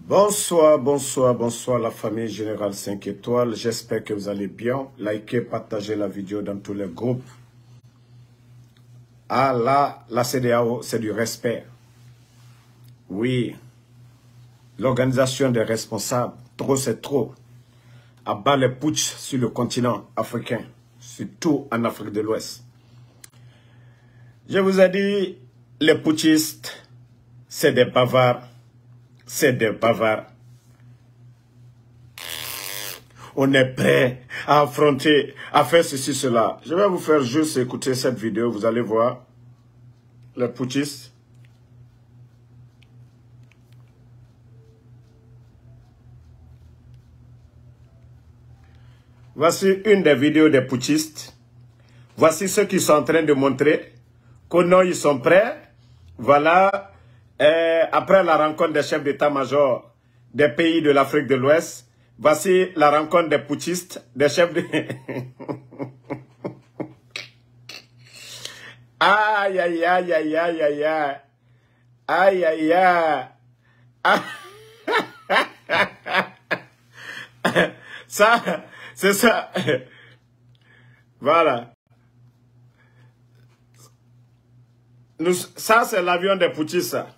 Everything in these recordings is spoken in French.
Bonsoir, bonsoir, bonsoir la famille Générale 5 étoiles. J'espère que vous allez bien. Likez, partagez la vidéo dans tous les groupes. Ah là, la CEDEAO, c'est du respect. Oui, l'organisation des responsables, trop c'est trop. À bas les putsch sur le continent africain, surtout en Afrique de l'Ouest. Je vous ai dit, les putschistes, c'est des bavards. C'est des bavards. On est prêt à affronter, à faire ceci, cela. Je vais vous faire juste écouter cette vidéo. Vous allez voir les putschistes. Voici une des vidéos des putschistes. Voici ceux qui sont en train de montrer que non, ils sont prêts. Voilà. Après la rencontre des chefs d'état-major des pays de l'Afrique de l'Ouest, voici la rencontre des putschistes, des chefs de... Aïe, aïe, aïe, aïe, aïe, aïe, aïe. Aïe, aïe, aïe. Ça, c'est ça. Voilà. Ça, c'est l'avion des putschistes, ça.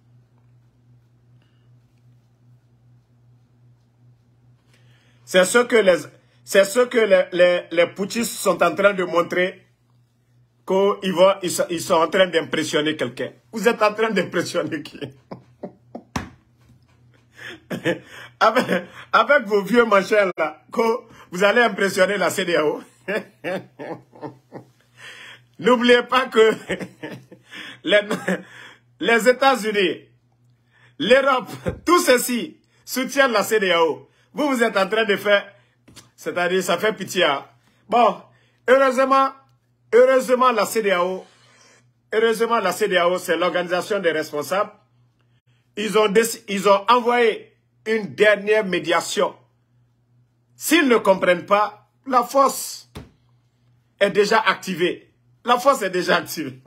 C'est ce que les putschistes sont en train de montrer qu'ils sont en train d'impressionner quelqu'un. Vous êtes en train d'impressionner qui? avec vos vieux machins là, vous allez impressionner la CEDEAO. N'oubliez pas que les États-Unis, l'Europe, tout ceci soutiennent la CEDEAO. Vous êtes en train de faire, c'est-à-dire ça fait pitié. Hein? Bon, heureusement la CEDEAO, c'est l'organisation des responsables. Ils ont envoyé une dernière médiation. S'ils ne comprennent pas, la force est déjà activée. La force est déjà activée.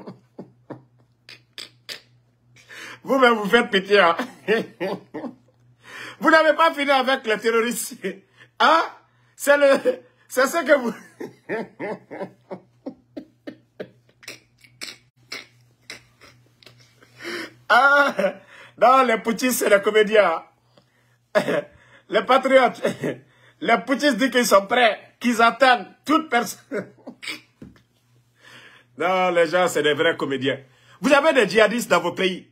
Vous-même, vous faites pitié. Hein? Vous n'avez pas fini avec les terroristes. Hein? C'est ce que vous... Ah, non, les putschistes, c'est les comédiens. Les patriotes. Les putschistes disent qu'ils sont prêts, qu'ils attendent toute personne. Non, les gens, c'est des vrais comédiens. Vous avez des djihadistes dans vos pays.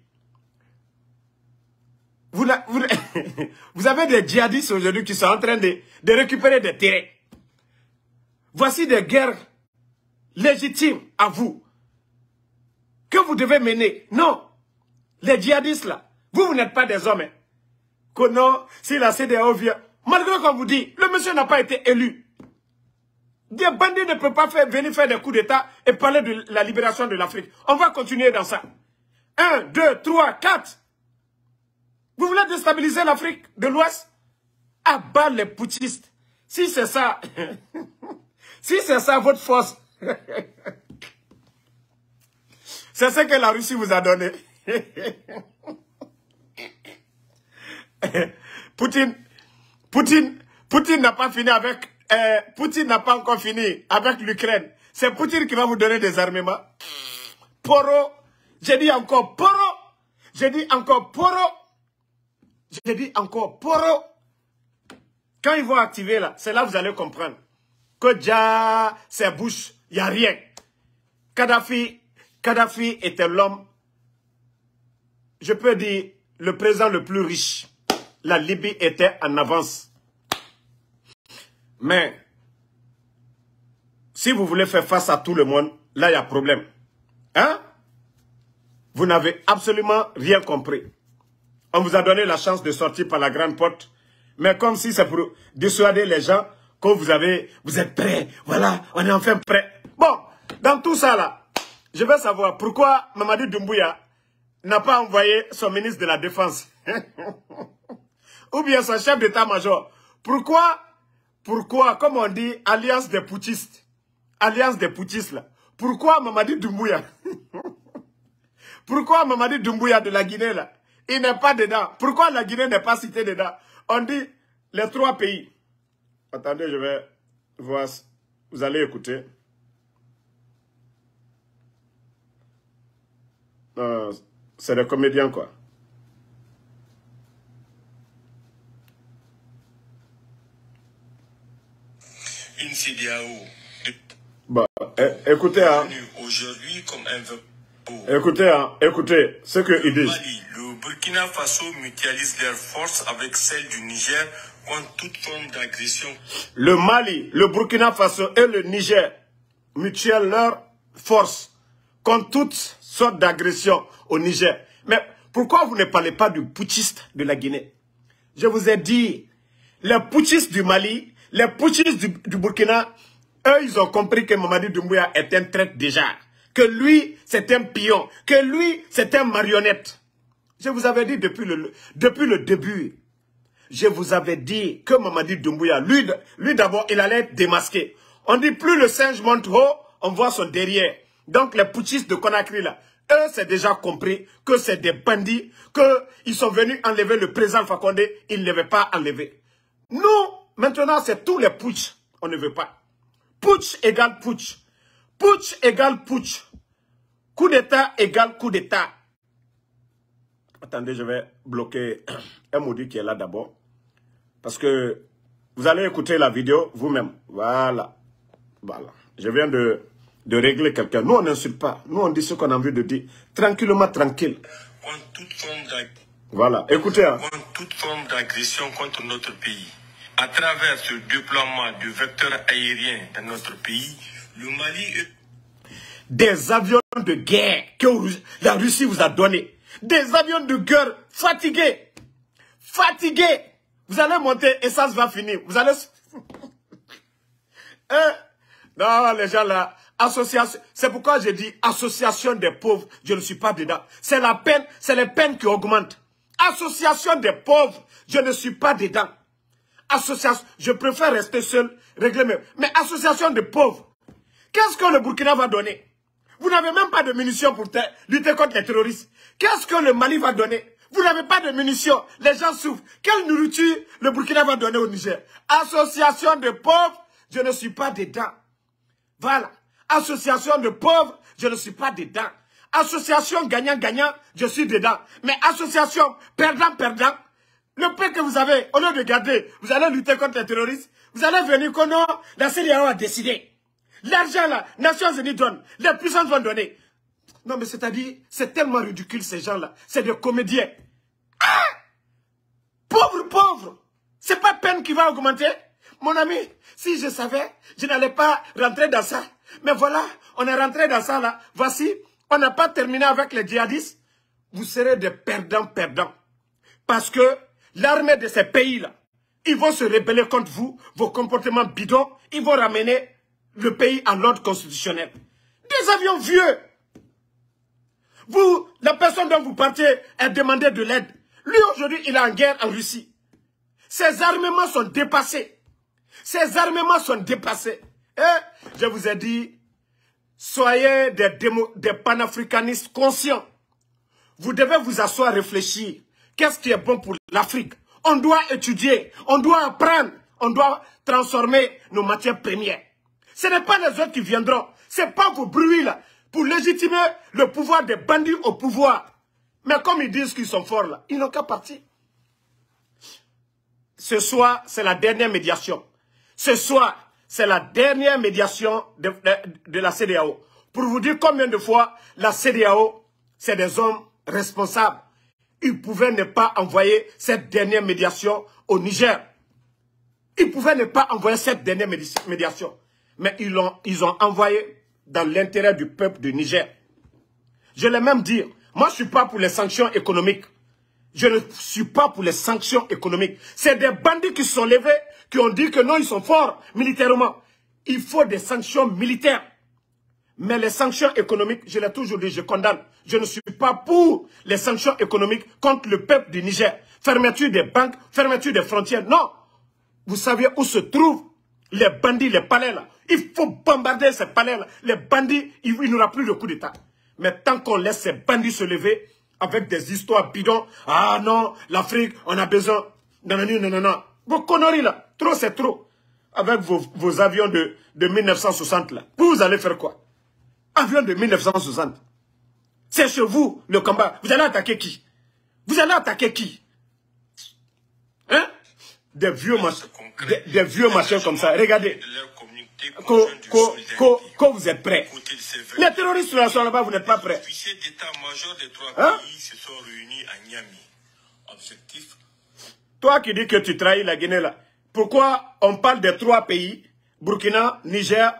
Vous avez des djihadistes aujourd'hui qui sont en train de récupérer des terrains. Voici des guerres légitimes à vous. Que vous devez mener. Non. Les djihadistes là, vous n'êtes pas des hommes. Hein. Que non, si la CEDEAO vient, malgré qu'on vous dit, le monsieur n'a pas été élu. Des bandits ne peuvent pas venir faire des coups d'État et parler de la libération de l'Afrique. On va continuer dans ça. 1, 2, 3, 4. Vous voulez déstabiliser l'Afrique de l'Ouest? Abat les putschistes. Si c'est ça, si c'est ça votre force, c'est ce que la Russie vous a donné. Poutine n'a pas fini avec... Poutine n'a pas encore fini avec l'Ukraine. C'est Poutine qui va vous donner des armements. Poro. J'ai dit encore poro. J'ai dit encore poro. J'ai dit encore poro. Quand ils vont activer là, c'est là que vous allez comprendre que déjà, c'est Bush, il n'y a rien. Kadhafi était l'homme, je peux dire, le président le plus riche. La Libye était en avance. Mais, si vous voulez faire face à tout le monde, là, il y a problème. Hein? Vous n'avez absolument rien compris. On vous a donné la chance de sortir par la grande porte. Mais comme si c'est pour dissuader les gens que vous êtes prêts. Voilà, on est enfin prêts. Bon, dans tout ça là, je veux savoir pourquoi Mamadi Doumbouya n'a pas envoyé son ministre de la Défense. Ou bien son chef d'état-major. Pourquoi, comme on dit, alliance des putschistes. Alliance des putschistes là. Pourquoi Mamadi Doumbouya? Pourquoi Mamadi Doumbouya de la Guinée là? Il n'est pas dedans. Pourquoi la Guinée n'est pas citée dedans? On dit les 3 pays. Attendez, je vais voir. Vous allez écouter. C'est des comédiens, quoi. Une CEDEAO. Bon, écoutez, hein. Aujourd'hui comme un Écoutez, hein, écoutez ce qu'ils disent. Mali, le Burkina Faso mutualise leurs forces avec celles du Niger contre toute forme d'agression. Le Mali, le Burkina Faso et le Niger mutualisent leurs forces contre toutes sortes d'agressions au Niger. Mais pourquoi vous ne parlez pas du putschiste de la Guinée? Je vous ai dit, les putschistes du Mali, les putschistes du Burkina, eux, ils ont compris que Mamadi Doumbouya est un traître déjà. Que lui, c'est un pion. Que lui, c'est un marionnette. Je vous avais dit depuis le début. Je vous avais dit que Mamadi Doumbouya, lui d'abord, il allait être démasqué. On dit plus le singe monte haut, on voit son derrière. Donc les putschistes de Conakry là, eux, c'est déjà compris que c'est des bandits, qu'ils sont venus enlever le président Alpha Condé, ils ne veulent pas enlever. Nous, maintenant, c'est tous les putsch, on ne veut pas. Putsch égale putsch. Putsch égale putsch. Coup d'état égale coup d'état. Attendez, je vais bloquer un maudit qui est là d'abord. Parce que vous allez écouter la vidéo vous-même. Voilà. Voilà. Je viens de régler quelqu'un. Nous, on n'insulte pas. Nous, on dit ce qu'on a envie de dire. Tranquillement, tranquille. Voilà. Écoutez. Hein. Contre toute forme d'agression contre notre pays. À travers ce déploiement de vecteurs aériens dans notre pays, le Mali est... Des avions de guerre que la Russie vous a donné. Des avions de guerre fatigués. Fatigués. Vous allez monter et ça va finir. Vous allez... Non, les gens là, association. C'est pourquoi je dis association des pauvres. Je ne suis pas dedans. C'est la peine, c'est les peines qui augmentent. Association des pauvres. Je ne suis pas dedans. Association, je préfère rester seul, régler mes... Mais association de pauvres. Qu'est-ce que le Burkina va donner? Vous n'avez même pas de munitions pour lutter contre les terroristes. Qu'est-ce que le Mali va donner? Vous n'avez pas de munitions. Les gens souffrent. Quelle nourriture le Burkina va donner au Niger? Association de pauvres, je ne suis pas dedans. Voilà. Association de pauvres, je ne suis pas dedans. Association gagnant-gagnant, je suis dedans. Mais association perdant-perdant, le peu que vous avez, au lieu de garder, vous allez lutter contre les terroristes, vous allez venir que non, la CEDEAO a décidé. L'argent là, Nations Unies donne, les puissances vont donner. Non mais c'est-à-dire, c'est tellement ridicule ces gens-là. C'est des comédiens. Ah! Pauvre. C'est pas peine qui va augmenter. Mon ami, si je savais, je n'allais pas rentrer dans ça. Mais voilà, on est rentré dans ça là. Voici, on n'a pas terminé avec les djihadistes. Vous serez des perdants. Parce que l'armée de ces pays-là, ils vont se rebeller contre vous, vos comportements bidons, ils vont ramener le pays à l'ordre constitutionnel. Des avions vieux. Vous, la personne dont vous partiez a demandé de l'aide. Lui, aujourd'hui, il est en guerre en Russie. Ses armements sont dépassés. Et je vous ai dit, soyez des panafricanistes conscients. Vous devez vous asseoir, réfléchir. Qu'est-ce qui est bon pour l'Afrique? On doit étudier, on doit apprendre, on doit transformer nos matières premières. Ce n'est pas les autres qui viendront. Ce n'est pas vos bruits là pour légitimer le pouvoir des bandits au pouvoir. Mais comme ils disent qu'ils sont forts là, ils n'ont qu'à partir. Ce soir, c'est la dernière médiation. Ce soir, c'est la dernière médiation de la CEDEAO. Pour vous dire combien de fois la CEDEAO, c'est des hommes responsables. Ils pouvaient ne pas envoyer cette dernière médiation au Niger. Ils pouvaient ne pas envoyer cette dernière médiation. Mais ils ont envoyé dans l'intérêt du peuple du Niger. Je l'ai même dit, moi je ne suis pas pour les sanctions économiques. Je ne suis pas pour les sanctions économiques. C'est des bandits qui se sont levés, qui ont dit que non, ils sont forts militairement. Il faut des sanctions militaires. Mais les sanctions économiques, je l'ai toujours dit, je condamne. Je ne suis pas pour les sanctions économiques contre le peuple du Niger. Fermeture des banques, fermeture des frontières. Non. Vous savez où se trouvent les bandits, les palais là. Il faut bombarder ces palais là. Les bandits, il n'y aura plus de coup d'État. Mais tant qu'on laisse ces bandits se lever, avec des histoires bidons. Ah non, l'Afrique, on a besoin. Non, non, non, non, non. Vos conneries là, trop c'est trop. Avec vos avions de 1960 là. Vous allez faire quoi? Avions de 1960. C'est chez vous le combat. Vous allez attaquer qui? Vous allez attaquer qui? Hein? Des vieux machins comme ça. Regardez. Quand vous êtes prêts. Les terroristes sont là-bas, vous n'êtes pas prêts. Les officiers d'état-major des trois pays se sont réunis à Niamey. Objectif. Toi qui dis que tu trahis la Guinée là, pourquoi on parle des 3 pays, Burkina, Niger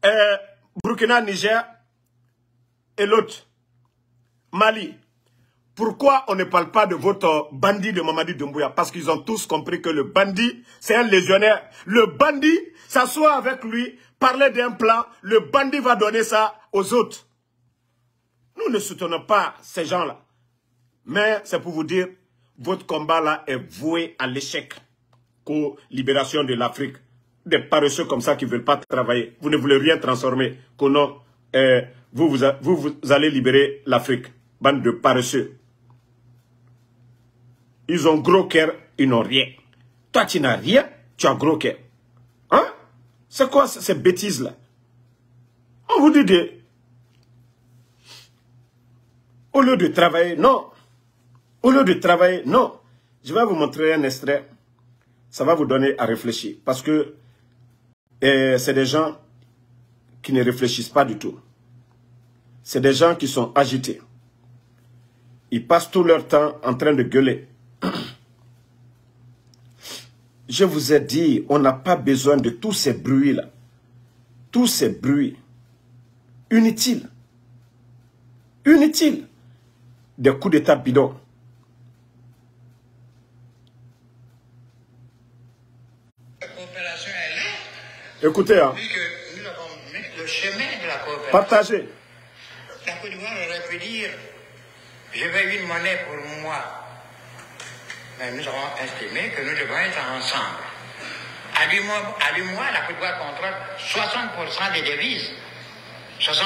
et l'autre, Mali? Pourquoi on ne parle pas de votre bandit de Mamadi Doumbouya? Parce qu'ils ont tous compris que le bandit, c'est un légionnaire. Le bandit s'assoit avec lui, parler d'un plan, le bandit va donner ça aux autres. Nous ne soutenons pas ces gens-là. Mais c'est pour vous dire, votre combat là est voué à l'échec. Qu'aux libération de l'Afrique. Des paresseux comme ça qui ne veulent pas travailler. Vous ne voulez rien transformer. Que non, vous allez libérer l'Afrique. Bande de paresseux. Ils ont gros cœur, ils n'ont rien. Toi, tu n'as rien, tu as gros cœur. Hein? C'est quoi ces bêtises-là? On vous dit de... Au lieu de travailler, non. Au lieu de travailler, non. Je vais vous montrer un extrait. Ça va vous donner à réfléchir. Parce que c'est des gens qui ne réfléchissent pas du tout. C'est des gens qui sont agités. Ils passent tout leur temps en train de gueuler. Je vous ai dit, on n'a pas besoin de tous ces bruits-là. Tous ces bruits. Inutiles. Inutiles. Des coups d'état bidons. La coopération est là. Écoutez, hein. Puisque nous avons mis le chemin de la coopération. Partagez. La Côte d'Ivoire aurait pu dire, je veux une monnaie pour moi. Mais nous avons estimé que nous devons être ensemble. À lui, moi, la Côte d'Ivoire contrôle 60% des devises. 60%.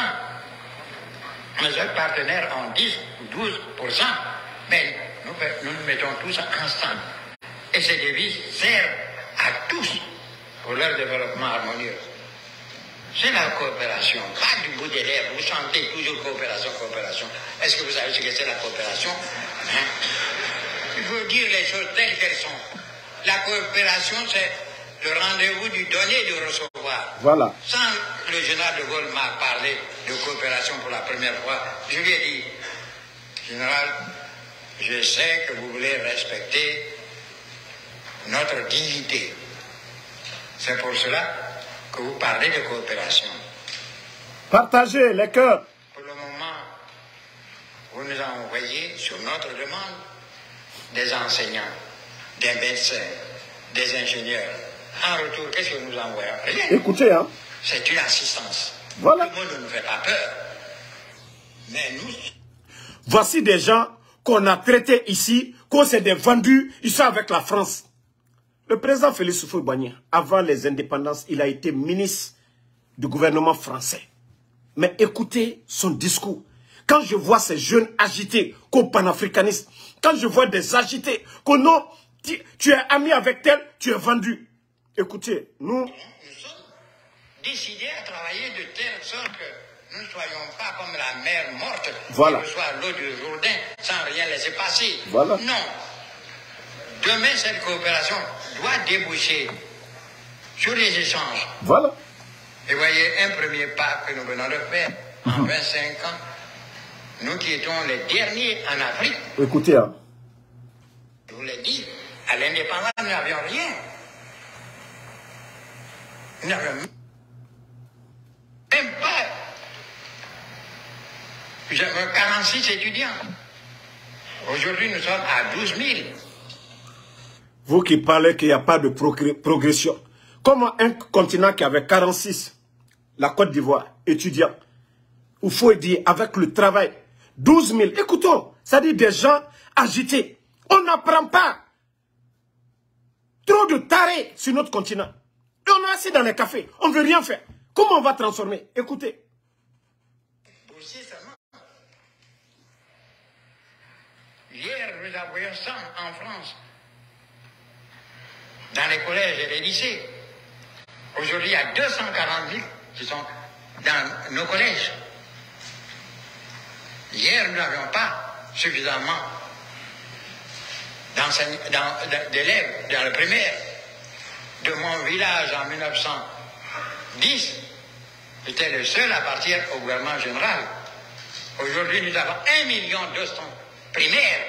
Mes autres partenaires ont 10 ou 12%. Mais nous nous mettons tous ensemble. Et ces devises servent à tous pour leur développement harmonieux. C'est la coopération, pas du bout des lèvres. Vous chantez toujours coopération, coopération. Est-ce que vous savez ce que c'est la coopération? Hein? Il faut dire les choses telles qu'elles sont. La coopération, c'est le rendez-vous du donner et du recevoir. Voilà. Sans le général de Gaulle m'a parlé de coopération pour la première fois, je lui ai dit, général, je sais que vous voulez respecter notre dignité. C'est pour cela que vous parlez de coopération. Partagez les cœurs. Pour le moment, vous nous envoyez sur notre demande des enseignants, des médecins, des ingénieurs. En retour, qu'est-ce que nous envoyons? Rien. Écoutez, hein. C'est une assistance. Voilà. Le monde ne nous fait pas peur. Mais nous... Voici des gens qu'on a traités ici, qu'on s'est des vendus, ils sont avec la France. Le président Félix Houphouët-Boigny, avant les indépendances, il a été ministre du gouvernement français. Mais écoutez son discours. Quand je vois ces jeunes agités, qu'on panafricanistes, quand je vois des agités, qu'on non, tu es ami avec tel, tu es vendu. Écoutez, nous sommes décidés à travailler de telle sorte que nous ne soyons pas comme la mer morte voilà. qui reçoit l'eau du Jourdain sans rien laisser passer. Voilà. Non. Demain, cette coopération doit déboucher sur les échanges. Voilà. Et voyez, un premier pas que nous venons de faire en 25 ans, nous qui étions les derniers en Afrique. Écoutez, hein. Je vous l'ai dit, à l'indépendance, nous n'avions rien. Nous n'avions même pas. J'avais 46 étudiants. Aujourd'hui, nous sommes à 12 000. Vous qui parlez qu'il n'y a pas de progression. Comment un continent qui avait 46, la Côte d'Ivoire, étudiants, il faut dire avec le travail, 12 000. Écoutons, ça dit des gens agités. On n'apprend pas. Trop de tarés sur notre continent. Et on est assis dans les cafés. On ne veut rien faire. Comment on va transformer? Écoutez. Hier, nous envoyons 100 en France, dans les collèges et les lycées. Aujourd'hui, il y a 240 000 qui sont dans nos collèges. Hier, nous n'avions pas suffisamment d'élèves dans le primaire. De mon village en 1910, j'étais le seul à partir au gouvernement général. Aujourd'hui, nous avons 1 200 000 primaires.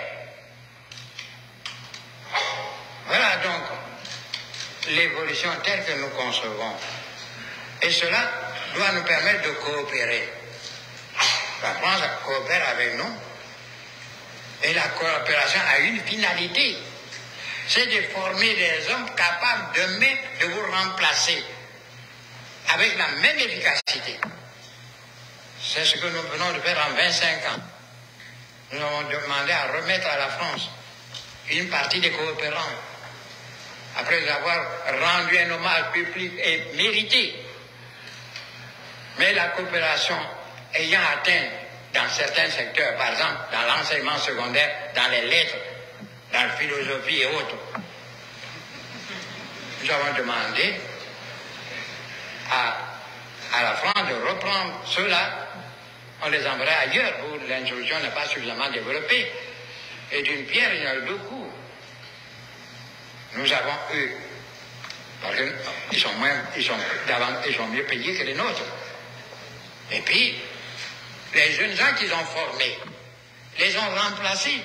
Voilà donc l'évolution telle que nous concevons. Et cela doit nous permettre de coopérer. La France coopère avec nous. Et la coopération a une finalité. C'est de former des hommes capables demain de vous remplacer avec la même efficacité. C'est ce que nous venons de faire en 25 ans. Nous avons demandé à remettre à la France une partie des coopérants, après avoir rendu un hommage public et mérité. Mais la coopération ayant atteint dans certains secteurs, par exemple dans l'enseignement secondaire, dans les lettres, dans la philosophie et autres, nous avons demandé à la France de reprendre cela. On les enverrait ailleurs où l'instruction n'est pas suffisamment développée. Et d'une pierre, il y a eu deux coups. Nous avons eu, parce qu'ils sont mieux payés que les nôtres. Et puis, les jeunes gens qu'ils ont formés, les ont remplacés.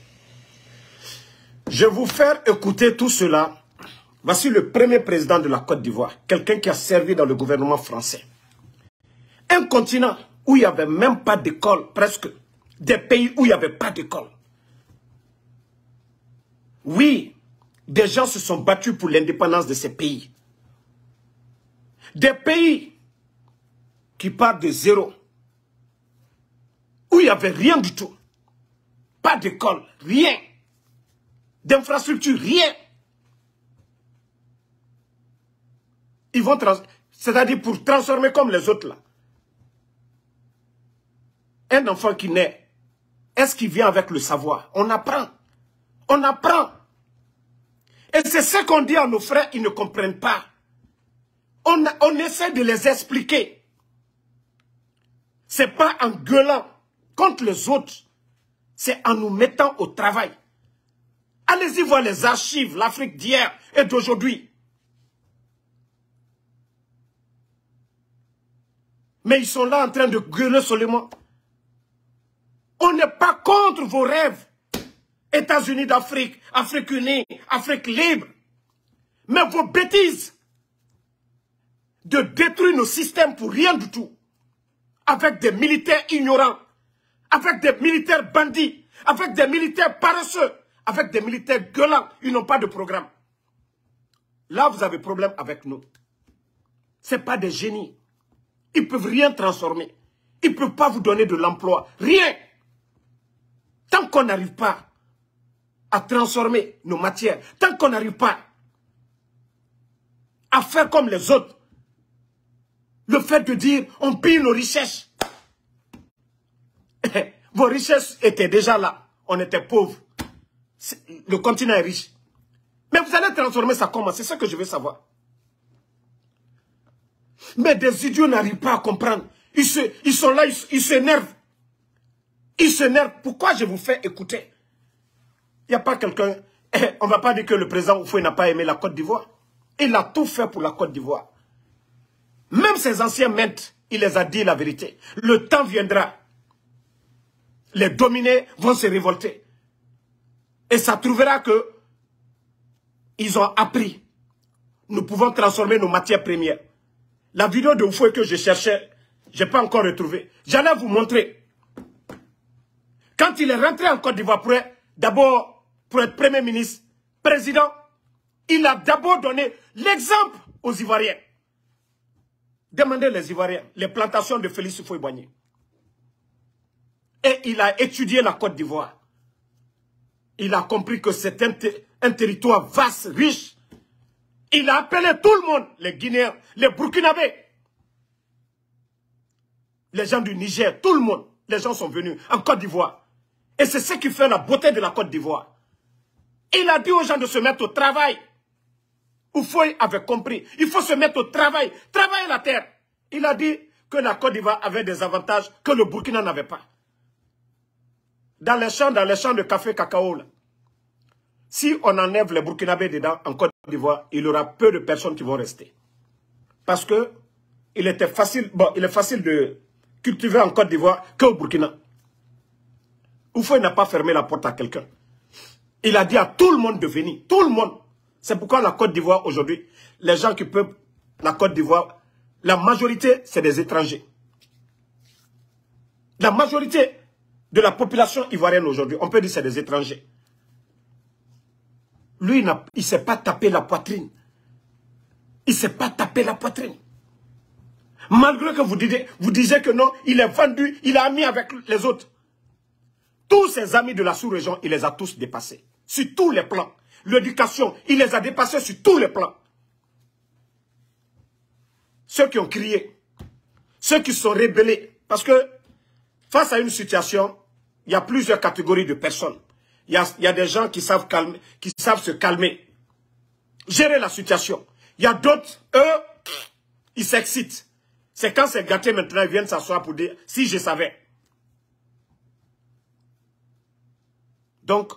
Je vais vous faire écouter tout cela. Voici le premier président de la Côte d'Ivoire, quelqu'un qui a servi dans le gouvernement français. Un continent où il n'y avait même pas d'école, presque. Des pays où il n'y avait pas d'école. Oui, des gens se sont battus pour l'indépendance de ces pays. Des pays qui partent de zéro, où il n'y avait rien du tout. Pas d'école, rien. D'infrastructure, rien. Ils vont, c'est-à-dire pour transformer comme les autres là. Un enfant qui naît, est-ce qu'il vient avec le savoir? On apprend. On apprend. Et c'est ce qu'on dit à nos frères, ils ne comprennent pas. On essaie de les expliquer. C'est pas en gueulant contre les autres. C'est en nous mettant au travail. Allez-y voir les archives, l'Afrique d'hier et d'aujourd'hui. Mais ils sont là en train de gueuler seulement. On n'est pas contre vos rêves. États-Unis d'Afrique, Afrique unie, Afrique libre. Mais vos bêtises de détruire nos systèmes pour rien du tout. Avec des militaires ignorants. Avec des militaires bandits. Avec des militaires paresseux. Avec des militaires gueulants. Ils n'ont pas de programme. Là, vous avez problème avec nous. Ce n'est pas des génies. Ils ne peuvent rien transformer. Ils ne peuvent pas vous donner de l'emploi. Rien. Tant qu'on n'arrive pas à transformer nos matières, tant qu'on n'arrive pas à faire comme les autres, le fait de dire on pille nos richesses. Vos richesses étaient déjà là. On était pauvres. Le continent est riche. Mais vous allez transformer ça comment? C'est ça que je veux savoir. Mais des idiots n'arrivent pas à comprendre. Ils sont là, ils s'énervent. Ils s'énervent. Pourquoi je vous fais écouter? Il n'y a pas quelqu'un... On ne va pas dire que le président Oufoué n'a pas aimé la Côte d'Ivoire. Il a tout fait pour la Côte d'Ivoire. Même ses anciens maîtres, il les a dit la vérité. Le temps viendra. Les dominés vont se révolter. Et ça trouvera que ils ont appris. Nous pouvons transformer nos matières premières. La vidéo de Oufoué que je cherchais, je n'ai pas encore retrouvé. J'allais vous montrer. Quand il est rentré en Côte d'Ivoire, d'abord pour être Premier ministre, président, il a d'abord donné l'exemple aux Ivoiriens. Demandez les Ivoiriens, les plantations de Félix Houphouët-Boigny. Et il a étudié la Côte d'Ivoire. Il a compris que c'est un territoire vaste, riche. Il a appelé tout le monde, les Guinéens, les Burkinabés, les gens du Niger, tout le monde. Les gens sont venus en Côte d'Ivoire. Et c'est ce qui fait la beauté de la Côte d'Ivoire. Il a dit aux gens de se mettre au travail. Houphouët avait compris. Il faut se mettre au travail. Travailler la terre. Il a dit que la Côte d'Ivoire avait des avantages que le Burkina n'avait pas. Dans les champs de café cacao, là, si on enlève les Burkinabés dedans en Côte d'Ivoire, il y aura peu de personnes qui vont rester. Parce que il est facile de cultiver en Côte d'Ivoire qu'au Burkina. Houphouët n'a pas fermé la porte à quelqu'un. Il a dit à tout le monde de venir. Tout le monde. C'est pourquoi la Côte d'Ivoire aujourd'hui, les gens qui peuplent la Côte d'Ivoire, la majorité, c'est des étrangers. La majorité de la population ivoirienne aujourd'hui, on peut dire c'est des étrangers. Lui, il ne s'est pas tapé la poitrine. Il ne s'est pas tapé la poitrine. Malgré que vous disiez que non, il est vendu, il a ami avec les autres. Tous ses amis de la sous-région, il les a tous dépassés. Sur tous les plans. L'éducation, il les a dépassés sur tous les plans. Ceux qui ont crié, ceux qui sont rébellés. Parce que face à une situation, il y a plusieurs catégories de personnes. Il y a des gens qui savent se calmer, gérer la situation. Il y a d'autres, eux, ils s'excitent. C'est quand c'est gâté maintenant, ils viennent s'asseoir pour dire, si je savais. Donc,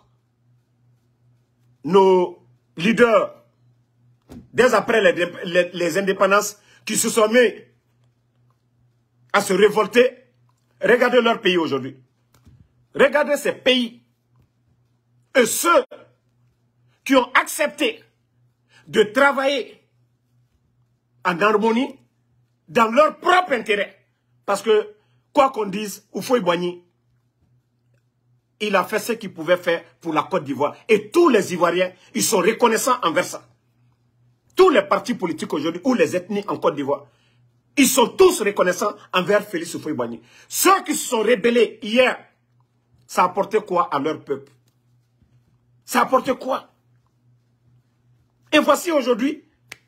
nos leaders, dès après les indépendances, qui se sont mis à se révolter, regardez leur pays aujourd'hui. Regardez ces pays. Et ceux qui ont accepté de travailler en harmonie dans leur propre intérêt. Parce que, quoi qu'on dise, Houphouët Boigny, il a fait ce qu'il pouvait faire pour la Côte d'Ivoire. Et tous les Ivoiriens, ils sont reconnaissants envers ça. Tous les partis politiques aujourd'hui, ou les ethnies en Côte d'Ivoire, ils sont tous reconnaissants envers Félix Houphouët Boigny. Ceux qui se sont rébellés hier, ça a apporté quoi à leur peuple? Ça a apporté quoi? Et voici aujourd'hui,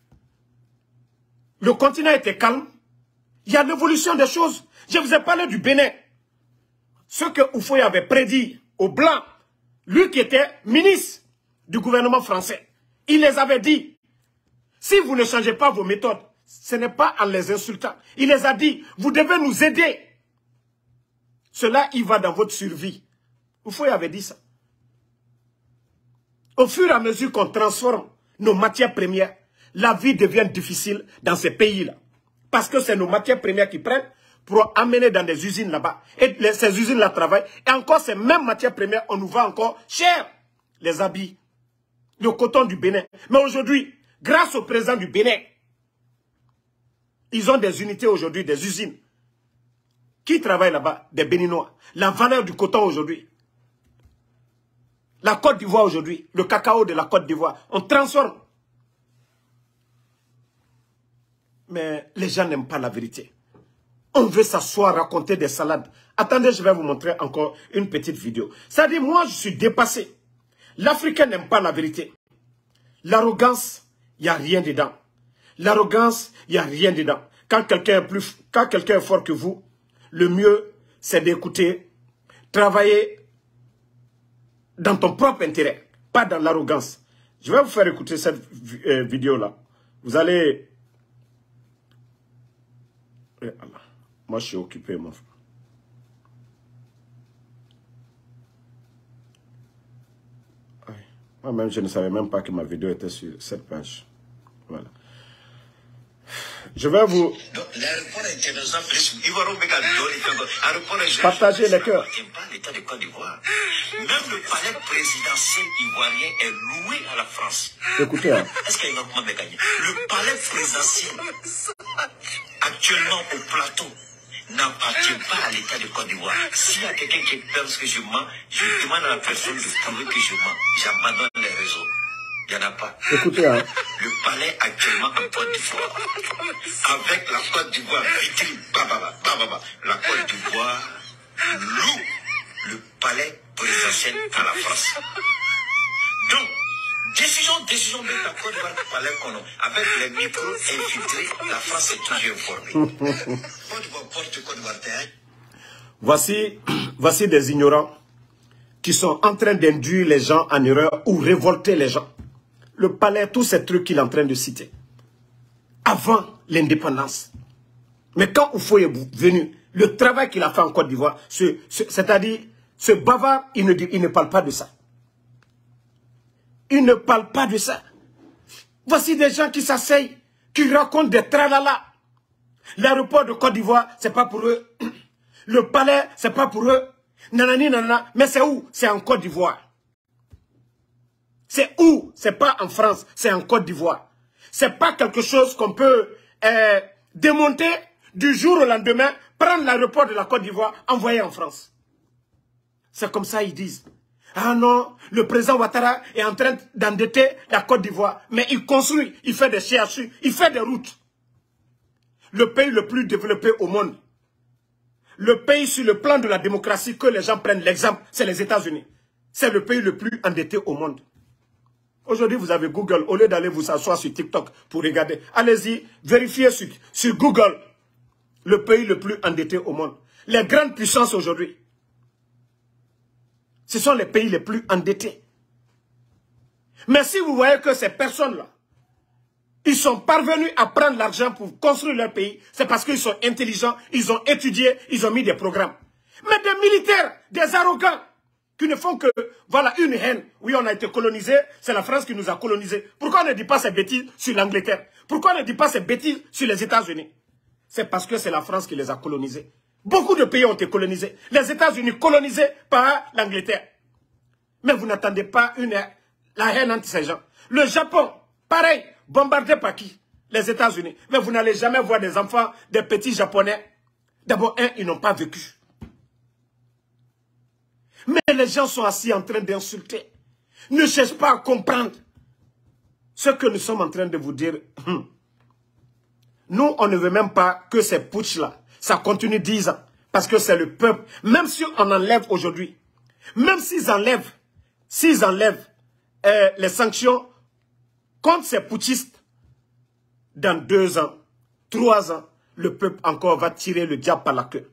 le continent était calme. Il y a l'évolution des choses. Je vous ai parlé du Bénin. Ce que Houphouët avait prédit aux Blancs, lui qui était ministre du gouvernement français, il les avait dit, si vous ne changez pas vos méthodes, ce n'est pas en les insultant. Il les a dit, vous devez nous aider. Cela, il va dans votre survie. Houphouët avait dit ça. Au fur et à mesure qu'on transforme nos matières premières, la vie devient difficile dans ces pays-là. Parce que c'est nos matières premières qui prennent pour amener dans des usines là-bas. Et ces usines-là travaillent. Et encore, ces mêmes matières premières, on nous vend encore cher. Les habits, le coton du Bénin. Mais aujourd'hui, grâce au président du Bénin, ils ont des unités aujourd'hui, des usines. Qui travaillent là-bas? Des Béninois. La valeur du coton aujourd'hui. La Côte d'Ivoire aujourd'hui, le cacao de la Côte d'Ivoire, on transforme. Mais les gens n'aiment pas la vérité. On veut s'asseoir, raconter des salades. Attendez, je vais vous montrer encore une petite vidéo. Ça dit, moi, je suis dépassé. L'Africain n'aime pas la vérité. L'arrogance, il n'y a rien dedans. L'arrogance, il n'y a rien dedans. Quand quelqu'un est fort que vous, le mieux, c'est d'écouter, travailler dans ton propre intérêt, pas dans l'arrogance. Je vais vous faire écouter cette vidéo-là. Vous allez... Moi, je suis occupé, mon frère. Moi-même, je ne savais même pas que ma vidéo était sur cette page. Voilà. Je vais vous partager les cœurs. Même le palais présidentiel ivoirien est loué à la France. Écoutez. Hein. Est-ce qu'il y a une augmentation de gagner? Le palais présidentiel, actuellement au plateau, n'appartient pas à l'État de Côte d'Ivoire. S'il y a quelqu'un qui pense que je mens, je demande à la personne de prouver que je mens. J'abandonne les réseaux. Il n'y en a pas. Écoutez, hein. Le palais actuellement en Côte d'Ivoire, avec la Côte d'Ivoire vitrine, la Côte d'Ivoire loue le palais présidentiel à la France. Donc, décision de la Côte d'Ivoire du palais qu'on a, avec les micros infiltrés, la France est toujours informée. Côte d'Ivoire porte Côte d'Ivoire. Voici des ignorants qui sont en train d'induire les gens en erreur ou révolter les gens. Le palais, tous ces trucs qu'il est en train de citer. Avant l'indépendance. Mais quand Oufo est venu, le travail qu'il a fait en Côte d'Ivoire, c'est-à-dire, ce bavard, il ne parle pas de ça. Il ne parle pas de ça. Voici des gens qui s'asseyent, qui racontent des tralala. L'aéroport de Côte d'Ivoire, c'est pas pour eux. Le palais, c'est pas pour eux. Nanani, nanana. Mais c'est où? C'est en Côte d'Ivoire. C'est où? C'est pas en France, c'est en Côte d'Ivoire. C'est pas quelque chose qu'on peut démonter du jour au lendemain, prendre l'aéroport de la Côte d'Ivoire, envoyer en France. C'est comme ça ils disent. Ah non, le président Ouattara est en train d'endetter la Côte d'Ivoire. Mais il construit, il fait des CHU, il fait des routes. Le pays le plus développé au monde. Le pays sur le plan de la démocratie, que les gens prennent l'exemple, c'est les États-Unis. C'est le pays le plus endetté au monde. Aujourd'hui, vous avez Google. Au lieu d'aller vous asseoir sur TikTok pour regarder, allez-y, vérifiez sur Google le pays le plus endetté au monde. Les grandes puissances aujourd'hui, ce sont les pays les plus endettés. Mais si vous voyez que ces personnes-là, ils sont parvenus à prendre l'argent pour construire leur pays, c'est parce qu'ils sont intelligents, ils ont étudié, ils ont mis des programmes. Mais des militaires, des arrogants, qui ne font que, voilà, une haine. Oui, on a été colonisé, c'est la France qui nous a colonisés. Pourquoi on ne dit pas ces bêtises sur l'Angleterre? Pourquoi on ne dit pas ces bêtises sur les États-Unis? C'est parce que c'est la France qui les a colonisés. Beaucoup de pays ont été colonisés. Les États-Unis colonisés par l'Angleterre. Mais vous n'attendez pas la haine entre ces gens. Le Japon, pareil, bombardé par qui? Les États-Unis. Mais vous n'allez jamais voir des enfants, des petits Japonais. D'abord, ils n'ont pas vécu. Mais les gens sont assis en train d'insulter. Ne cherche pas à comprendre ce que nous sommes en train de vous dire. Nous, on ne veut même pas que ces putsch-là, ça continue 10 ans. Parce que c'est le peuple. Même si on enlève aujourd'hui, même s'ils enlèvent les sanctions contre ces putschistes, dans 2 ans, 3 ans, le peuple encore va tirer le diable par la queue.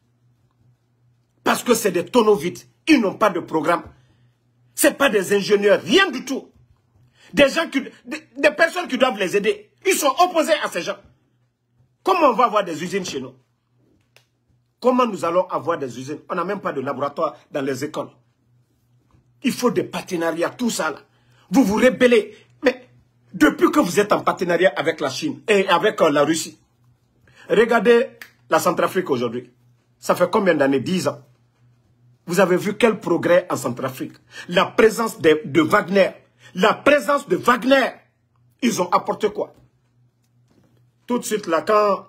Parce que c'est des tonneaux vides. Ils n'ont pas de programme. Ce n'est pas des ingénieurs, rien du tout. Des personnes qui doivent les aider. Ils sont opposés à ces gens. Comment on va avoir des usines chez nous? Comment nous allons avoir des usines? On n'a même pas de laboratoire dans les écoles. Il faut des partenariats, tout ça là. Vous vous rébellez. Mais depuis que vous êtes en partenariat avec la Chine et avec la Russie, regardez la Centrafrique aujourd'hui. Ça fait combien d'années? 10 ans. Vous avez vu quel progrès en Centrafrique? La présence de Wagner. La présence de Wagner. Ils ont apporté quoi? Tout de suite là, quand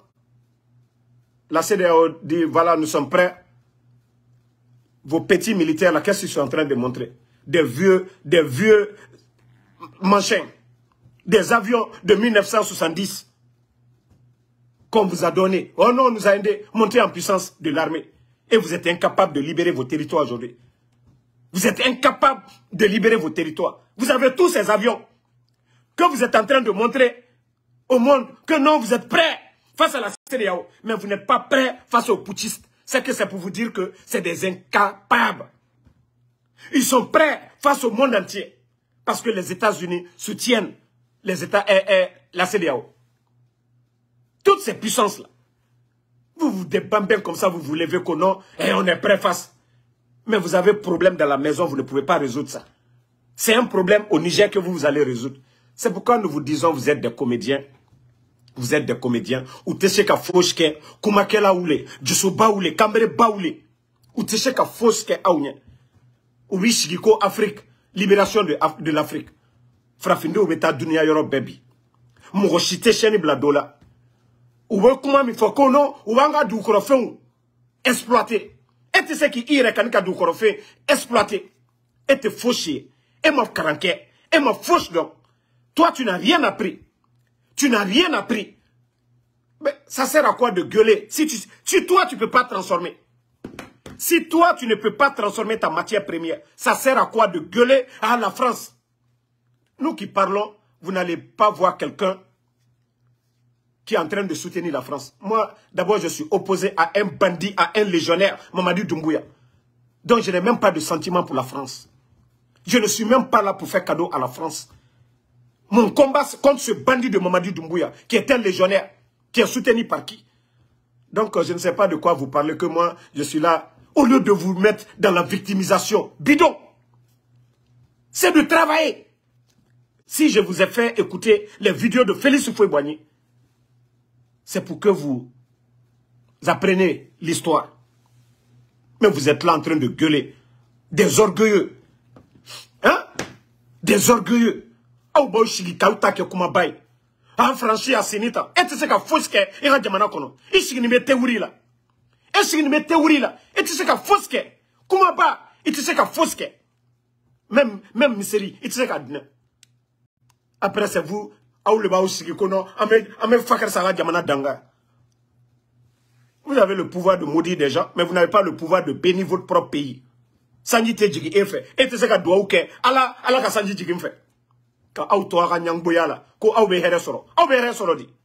la CEDEAO dit, voilà, nous sommes prêts, vos petits militaires là, qu'est-ce qu'ils sont en train de montrer? Des vieux machins. Des avions de 1970 qu'on vous a donné. Oh non, on nous a aidé, monter en puissance de l'armée. Et vous êtes incapable de libérer vos territoires aujourd'hui. Vous êtes incapable de libérer vos territoires. Vous avez tous ces avions que vous êtes en train de montrer au monde que non, vous êtes prêts face à la CEDEAO. Mais vous n'êtes pas prêts face aux putschistes. C'est que c'est pour vous dire que c'est des incapables. Ils sont prêts face au monde entier. Parce que les États-Unis soutiennent la CEDEAO. Toutes ces puissances-là. Vous vous débambez comme ça, vous vous levez qu'au nom, et on est prêt face. Mais vous avez un problème dans la maison, vous ne pouvez pas résoudre ça. C'est un problème au Niger que vous allez résoudre. C'est pourquoi nous vous disons, vous êtes des comédiens. Vous êtes des comédiens. Ou Tesheka Foshke, Kumakela Oule, Djusoba Oule, Kambere Baoule. Ou Tesheka Foshke Aounye. Ou Wishigiko Afrique, libération de l'Afrique. Frafinde ou Beta Dunia Europe Baby. Mourochite Cheni Bladola. Ou comment il faut qu'on ait, ou on a du corofin exploité. Et tu sais qui irait quand il a du corofin exploité. Et te fauché. Et m'a caranqué. Et m'a fauché donc. Toi, tu n'as rien appris. Tu n'as rien appris. Mais ça sert à quoi de gueuler? Si toi, tu ne peux pas transformer. Si toi, tu ne peux pas transformer ta matière première, ça sert à quoi de gueuler à la France? Nous qui parlons, vous n'allez pas voir quelqu'un qui est en train de soutenir la France. Moi, d'abord, je suis opposé à un bandit, à un légionnaire, Mamadou Doumbouya. Donc je n'ai même pas de sentiment pour la France. Je ne suis même pas là pour faire cadeau à la France. Mon combat contre ce bandit de Mamadi Doumbouya, qui est un légionnaire, qui est soutenu par qui? Donc je ne sais pas de quoi vous parlez, que moi je suis là, au lieu de vous mettre dans la victimisation bidon. C'est de travailler. Si je vous ai fait écouter les vidéos de Félix Houphouët-Boigny, c'est pour que vous appreniez l'histoire. Mais vous êtes là en train de gueuler. Des orgueilleux. Hein? Des orgueilleux. En franchi à Sénita. Et tu sais qu'à Fosque, il y a Jamana Kono. Et si vous mettez où là? Et si vous mettez où là? Et tu sais qu'à Fosque. Comment pas? Et tu sais qu'à Fosque. Même Miseri. Et tu sais qu'à Dina. Après, c'est vous. Vous avez le pouvoir de maudire des gens, mais vous n'avez pas le pouvoir de bénir votre propre pays. Sanji te jigi efe. Et tu sais qu'à Douaouke, Allah ka Sanji jigi mfe. Ka auto aga nyang boyala, ko aube here soro. Aube here soro di.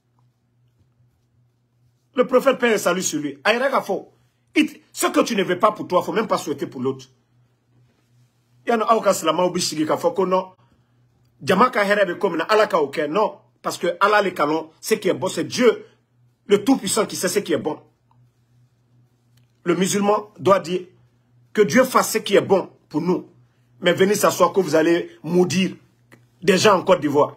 Le prophète Père salut sur lui. Aïrega fo. Ce que tu ne veux pas pour toi, il ne faut même pas souhaiter pour l'autre. Il y a un auka slama ou bishigi ka fo ko non. Jamaka herebe comme na Allah ka ok. Non. Parce que Allah les calons, ce qui est bon, c'est Dieu, le Tout-Puissant qui sait ce qui est bon. Le musulman doit dire que Dieu fasse ce qui est bon pour nous. Mais venez s'asseoir que vous allez maudire des gens en Côte d'Ivoire.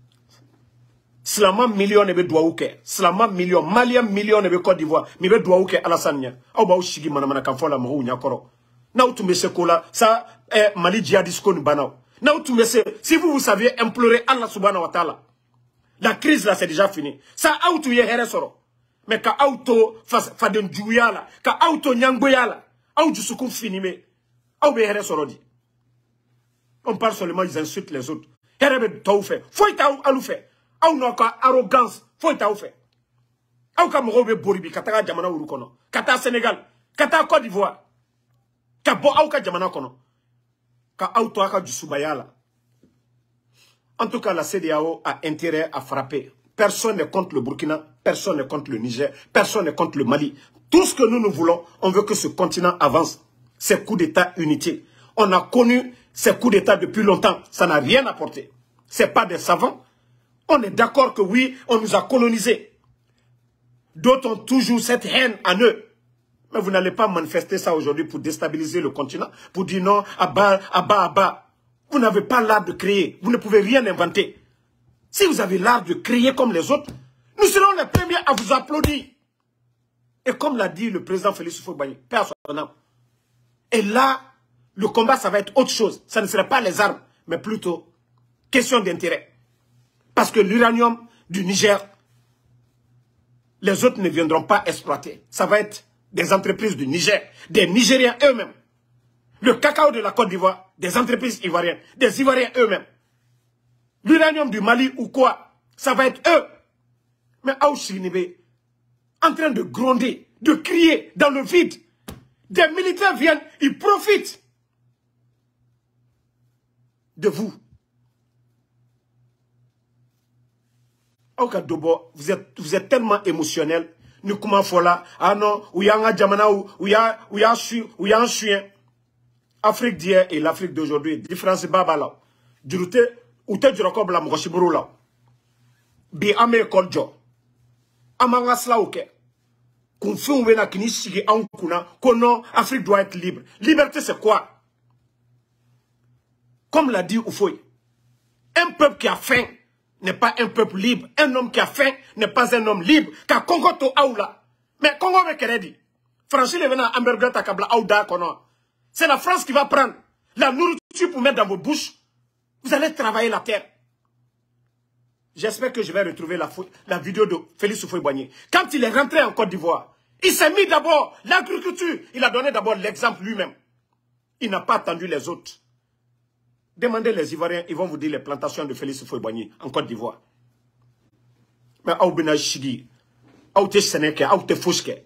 Slama million nebe douaouke. Slama million. Malien million nebe Côte d'Ivoire. Mibe douaouke Alassania. Au ba ushigi manamana kamfola mahou nyakoro. Na utumbe sekola. Ça Mali djihadisco ni banao. Na utumbe se. Si vous saviez implorer Allah subhanahu wa ta'ala. La crise là c'est déjà fini. Ça auto yehere soro. Mais ka auto faden djouyala. Ka auto nyangboyala. Auto sukou finime. Au behere soro di. On parle seulement, ils insultent les autres. Herebe taou fait. Faut y taou alou fait. Ou non, arrogance, faut y fait. Ou ka morobe boribi, kataka jamana urukono. Kata Sénégal, kata Côte d'Ivoire. Ka bo ou ka jamana kono. Ka auto aka du subayala. En tout cas, la CEDEAO a intérêt à frapper. Personne n'est contre le Burkina, personne n'est contre le Niger, personne n'est contre le Mali. Tout ce que nous voulons, on veut que ce continent avance. Ces coups d'État inutiles. On a connu ces coups d'État depuis longtemps. Ça n'a rien apporté. Ce n'est pas des savants. On est d'accord que oui, on nous a colonisés. D'autres ont toujours cette haine en eux. Mais vous n'allez pas manifester ça aujourd'hui pour déstabiliser le continent. Pour dire non, Abba. Vous n'avez pas l'art de créer. Vous ne pouvez rien inventer. Si vous avez l'art de créer comme les autres, nous serons les premiers à vous applaudir. Et comme l'a dit le président Félix Houphouët-Boigny, Père à son âme. Et là, le combat, ça va être autre chose. Ça ne serait pas les armes, mais plutôt question d'intérêt. Parce que l'uranium du Niger, les autres ne viendront pas exploiter. Ça va être des entreprises du Niger, des Nigériens eux-mêmes. Le cacao de la Côte d'Ivoire, des entreprises ivoiriennes, des Ivoiriens eux-mêmes. L'uranium du Mali ou quoi, ça va être eux. Mais Aouchinibé, en train de gronder, de crier dans le vide. Des militaires viennent, ils profitent de vous. Vous êtes tellement émotionnel. Nous comment fola, ah non, ou y'a un jamana ou y'a un chien. Afrique d'hier et l'Afrique d'aujourd'hui, différence baba là. Durute ou te durokob la mgoshiburu là. Bi ame koljo. Amanga sla oke. Qu'on fait un wena kini shige en kuna, kono Afrique doit être libre. Liberté c'est quoi? Comme l'a dit Houphouët, un peuple qui a faim n'est pas un peuple libre. Un homme qui a faim n'est pas un homme libre. Car Congo to aoula. Mais Congo me keredi. Franchement, les venant hamburger takabla aouda kono. C'est la France qui va prendre la nourriture pour mettre dans vos bouches. Vous allez travailler la terre. J'espère que je vais retrouver la vidéo de Félix Houphouët-Boigny. Quand il est rentré en Côte d'Ivoire, il s'est mis d'abord l'agriculture. Il a donné d'abord l'exemple lui-même. Il n'a pas attendu les autres. Demandez les Ivoiriens, ils vont vous dire les plantations de Félix Houphouët-Boigny en Côte d'Ivoire. Mais Aoubena Chigi, Aouté Sénéke, Aouté Fouché,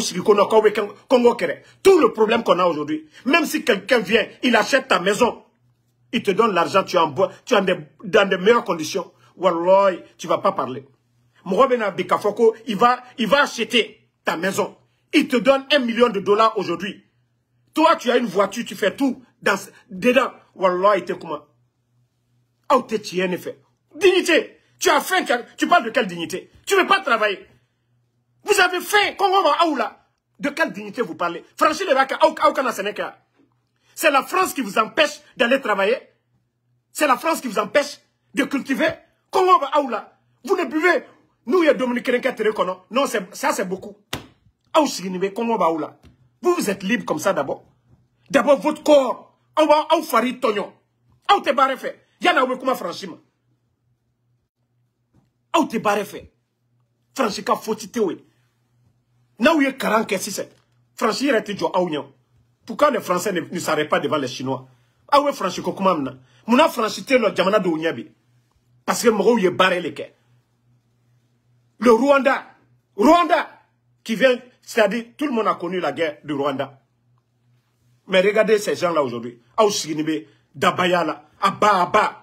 tout le problème qu'on a aujourd'hui, même si quelqu'un vient, il achète ta maison, il te donne l'argent, tu es dans de meilleures conditions. Wallah, tu ne vas pas parler. Mourabena Bikafoko, il va acheter ta maison. Il te donne $1 million aujourd'hui. Toi, tu as une voiture, tu fais tout dedans. Wallah, il était comment? Oh, tu es en effet. Dignité. Tu as faim, tu parles de quelle dignité? Tu ne veux pas travailler. Vous avez faim, Congo va Aoula. De quelle dignité vous parlez? Franchir les vacances, c'est la France qui vous empêche d'aller travailler. C'est la France qui vous empêche de cultiver. Congo va Aoula. Vous ne buvez. Nous, il y a Dominique Renka. Non, ça c'est beaucoup. Congo va Aoula. Vous êtes libre comme ça d'abord. D'abord, votre corps. On va farid tonyon. On te barre fait. Yana oué comment franchement. On te barre fait. Franchika faut-il oué. Na oué 40 qu'est-ce c'est. Franchir était jo aounion. Pourquoi les Français ne s'arrêtent pas devant les Chinois? Ah ouais, franchiko comment mna. Mouna franchité le jamana de Ounyabi. Parce que moro oué barre les quais. Le Rwanda. Qui vient, c'est-à-dire, tout le monde a connu la guerre du Rwanda. Mais regardez ces gens-là aujourd'hui. Aoussinibe, Dabayala, Abba.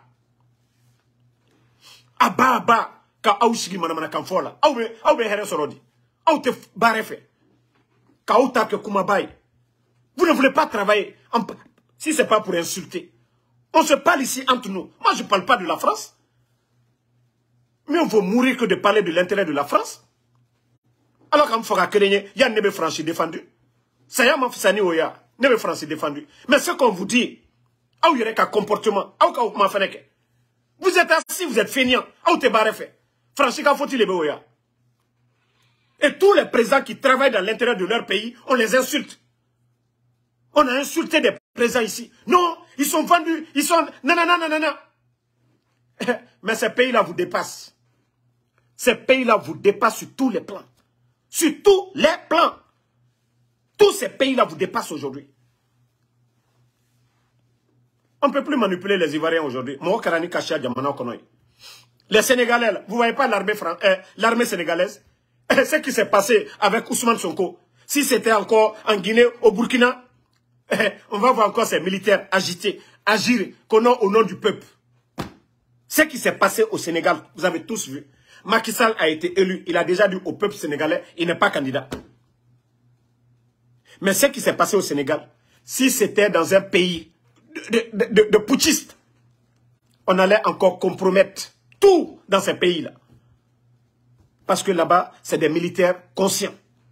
Ka Aoussini manamana kamfola. Aoube here sorodi. Aouté barefe. Ka Aouta ke kumabai. Vous ne voulez pas travailler. Si ce n'est pas pour insulter. On se parle ici entre nous. Moi, je ne parle pas de la France. Mais on veut mourir que de parler de l'intérêt de la France. Alors quand on fera que il y a nebe franchi défendu. Ça y a ma fissani oya, nebe franchi défendu. Mais ce qu'on vous dit, il y a un comportement, vous êtes assis, vous êtes feignant, te barre fait. Franchi quand faut-il les oya. Et tous les présidents qui travaillent dans l'intérêt de leur pays, on les insulte. On a insulté des présidents ici. Non, ils sont vendus, ils sont nanana. Mais ces pays-là vous dépassent. Ces pays-là vous dépassent sur tous les plans. Sur tous les plans. Tous ces pays-là vous dépassent aujourd'hui. On ne peut plus manipuler les Ivoiriens aujourd'hui. Les Sénégalais, vous ne voyez pas l'armée sénégalaise? Ce qui s'est passé avec Ousmane Sonko. Si c'était encore en Guinée, au Burkina, on va voir encore ces militaires agir au nom du peuple. Ce qui s'est passé au Sénégal, vous avez tous vu. Macky Sall a été élu. Il a déjà dit au peuple sénégalais, il n'est pas candidat. Mais ce qui s'est passé au Sénégal, si c'était dans un pays de putschistes, on allait encore compromettre tout dans ces pays-là. Parce que là-bas, c'est des militaires conscients.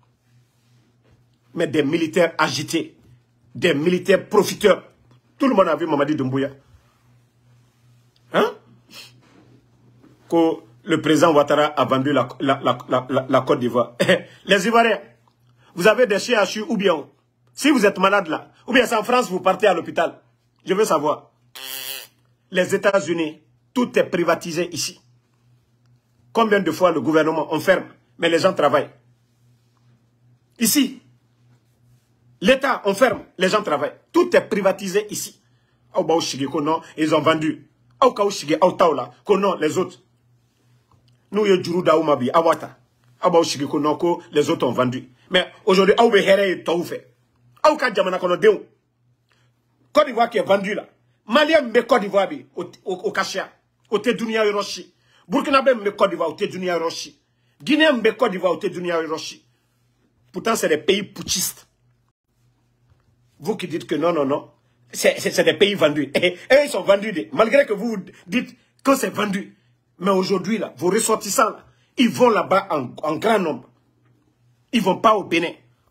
Mais des militaires agités. Des militaires profiteurs. Tout le monde a vu Mamadi Doumbouya. Hein? Que le président Ouattara a vendu la Côte d'Ivoire. Les Ivoiriens, vous avez des chiens à chuter ou bien, si vous êtes malade là, ou bien c'est en France, vous partez à l'hôpital. Je veux savoir. Les États-Unis, tout est privatisé ici. Combien de fois le gouvernement, on ferme, mais les gens travaillent. Ici, l'État, on ferme, les gens travaillent. Tout est privatisé ici. Ils ont vendu. Les autres. Nous, les autres ont vendu. Mais aujourd'hui, Côte d'Ivoire qui est vendu là. Malien me Côte d'Ivoire au Kachia, au Tédounia Hiroshi. Burkinabé me Côte d'Ivoire au Tédounia Hiroshi. Guinée me Côte d'Ivoire au Tédounia Hiroshi. Pourtant, c'est des pays putschistes. Vous qui dites que non, c'est des pays vendus. Et ils sont vendus. Malgré que vous dites que c'est vendu. Mais aujourd'hui, là, vos ressortissants, là, ils vont là-bas en grand nombre. Ils ne vont pas au Bénin.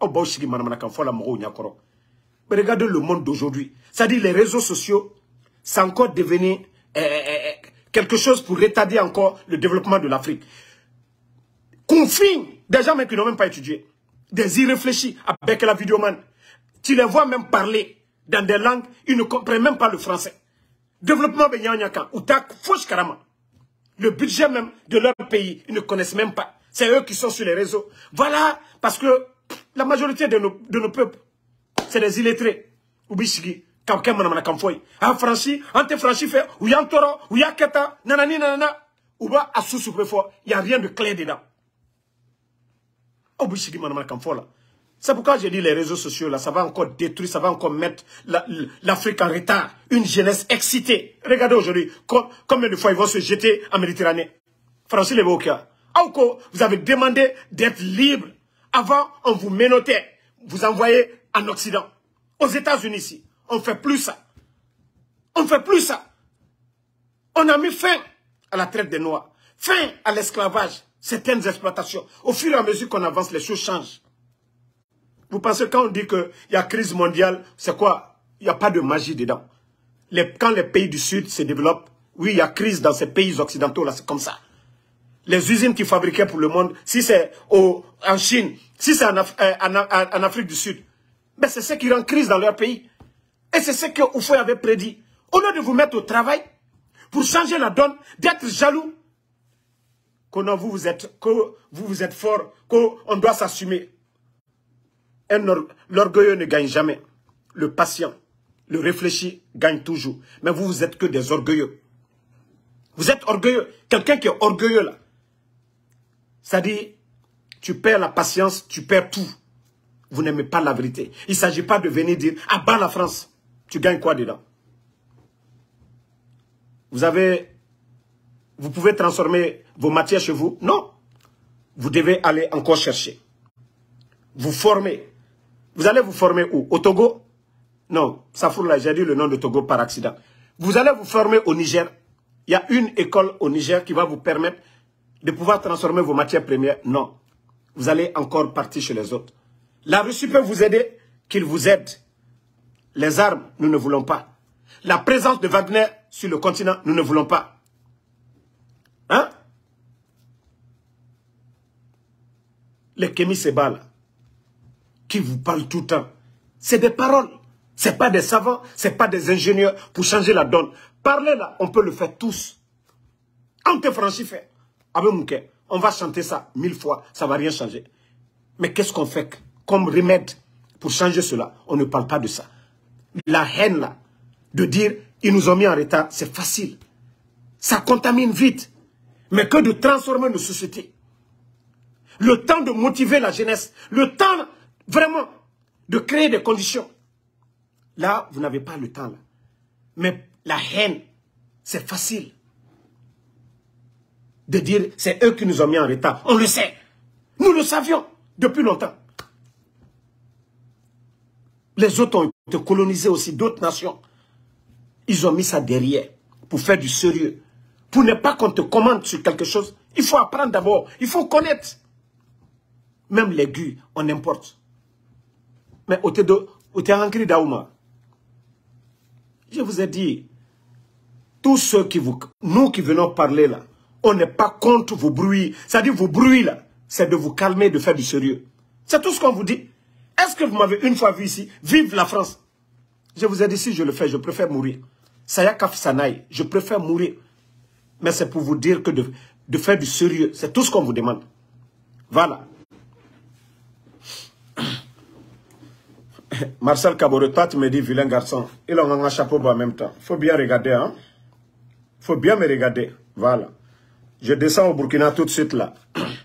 Mais regardez le monde d'aujourd'hui. C'est-à-dire les réseaux sociaux, c'est encore devenu quelque chose pour retarder encore le développement de l'Afrique. Confine des gens même qui n'ont même pas étudié. Des irréfléchis avec la vidéoman. Tu les vois même parler dans des langues, ils ne comprennent même pas le français. Développement de Nyanyaka, ou Tak, Fouch Karama. Le budget même de leur pays, ils ne connaissent même pas. C'est eux qui sont sur les réseaux. Voilà, parce que la majorité de nos peuples, c'est des illettrés. Ubishigi, Kamkem Manamana Kamfoy. Ah, Franchi, Ante Franchi fait, ou Yantoro, ou Yaketa, nanani nanana. Ouba, Assou Soupefo, il n'y a rien de clair dedans. Ubishigi Manamana Kamfola. C'est pourquoi j'ai dit les réseaux sociaux, là, ça va encore détruire, ça va encore mettre l'Afrique en retard. Une jeunesse excitée. Regardez aujourd'hui, combien de fois ils vont se jeter en Méditerranée. Francis Levoka. Vous avez demandé d'être libre. Avant, on vous menottait. Vous envoyez en Occident. Aux États-Unis ici, on ne fait plus ça. On ne fait plus ça. On a mis fin à la traite des Noirs, fin à l'esclavage, certaines exploitations. Au fur et à mesure qu'on avance, les choses changent. Vous pensez quand on dit qu'il y a crise mondiale, c'est quoi? Il n'y a pas de magie dedans. Quand les pays du Sud se développent, oui, il y a crise dans ces pays occidentaux, là, c'est comme ça. Les usines qui fabriquaient pour le monde, si c'est en Chine, si c'est en Afrique du Sud, ben c'est ce qui rend crise dans leur pays. Et c'est ce que Houphouët avait prédit. Au lieu de vous mettre au travail, pour changer la donne, d'être jaloux, que non, vous vous êtes fort, qu'on doit s'assumer. L'orgueilleux ne gagne jamais. Le patient, le réfléchi gagne toujours. Mais vous, vous êtes que des orgueilleux. Vous êtes orgueilleux. Quelqu'un qui est orgueilleux là, c'est-à-dire, tu perds la patience, tu perds tout. Vous n'aimez pas la vérité. Il ne s'agit pas de venir dire, ah bah la France, tu gagnes quoi dedans? Vous pouvez transformer vos matières chez vous? Non. Vous devez aller encore chercher. Vous formez. Vous allez vous former où? Au Togo? Non, ça fout là, j'ai dit le nom de Togo par accident. Vous allez vous former au Niger. Il y a une école au Niger qui va vous permettre de pouvoir transformer vos matières premières. Non. Vous allez encore partir chez les autres. La Russie peut vous aider, qu'il vous aide. Les armes, nous ne voulons pas. La présence de Wagner sur le continent, nous ne voulons pas. Hein? Les Kémy Séba, là, qui vous parlent tout le temps, c'est des paroles. Ce n'est pas des savants, ce n'est pas des ingénieurs pour changer la donne. Parler là, on peut le faire tous. On te franchit fait. On va chanter ça 1000 fois, ça ne va rien changer. Mais qu'est-ce qu'on fait comme remède pour changer cela? On ne parle pas de ça. La haine là, de dire ils nous ont mis en retard, c'est facile. Ça contamine vite. Mais que de transformer nos sociétés. Le temps de motiver la jeunesse. Le temps vraiment de créer des conditions. Là, vous n'avez pas le temps là. Mais la haine, c'est facile. De dire, c'est eux qui nous ont mis en retard. On le sait. Nous le savions depuis longtemps. Les autres ont été colonisés aussi, d'autres nations. Ils ont mis ça derrière pour faire du sérieux. Pour ne pas qu'on te commande sur quelque chose, il faut apprendre d'abord. Il faut connaître. Même l'aigu, on importe. Mais je vous ai dit, tous ceux nous qui venons parler là, on n'est pas contre vos bruits. C'est-à-dire vos bruits là, c'est de vous calmer, de faire du sérieux. C'est tout ce qu'on vous dit. Est-ce que vous m'avez une fois vu ici? Vive la France. Je vous ai dit, si je le fais, je préfère mourir. Sayakaf Sanaï, je préfère mourir. Mais c'est pour vous dire que de faire du sérieux, c'est tout ce qu'on vous demande. Voilà. Marcel Kaboreta, tu me dis, vilain garçon. Il a un chapeau en même temps. Il faut bien regarder, hein. Il faut bien me regarder. Voilà. Je descends au Burkina tout de suite, là.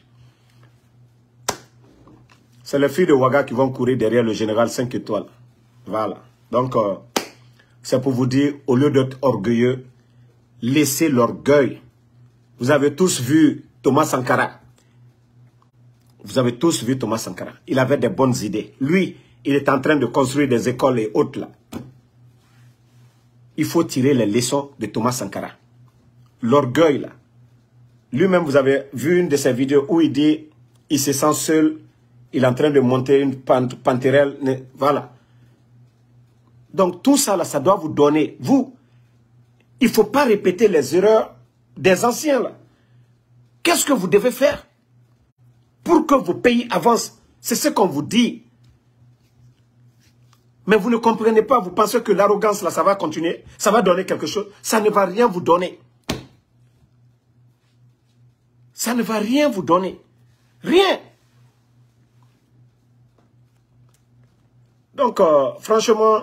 C'est les filles de Ouaga qui vont courir derrière le général 5 étoiles. Voilà. Donc, c'est pour vous dire, au lieu d'être orgueilleux, laissez l'orgueil. Vous avez tous vu Thomas Sankara. Vous avez tous vu Thomas Sankara. Il avait des bonnes idées. Lui, il est en train de construire des écoles et autres là. Il faut tirer les leçons de Thomas Sankara. L'orgueil là. Lui-même, vous avez vu une de ses vidéos où il dit, il se sent seul, il est en train de monter une panthérelle. Voilà. Donc tout ça là, ça doit vous donner. Vous, il ne faut pas répéter les erreurs des anciens là. Qu'est-ce que vous devez faire pour que vos pays avancent? C'est ce qu'on vous dit. Mais vous ne comprenez pas, vous pensez que l'arrogance là, ça va continuer, ça va donner quelque chose. Ça ne va rien vous donner. Ça ne va rien vous donner. Rien. Donc, franchement,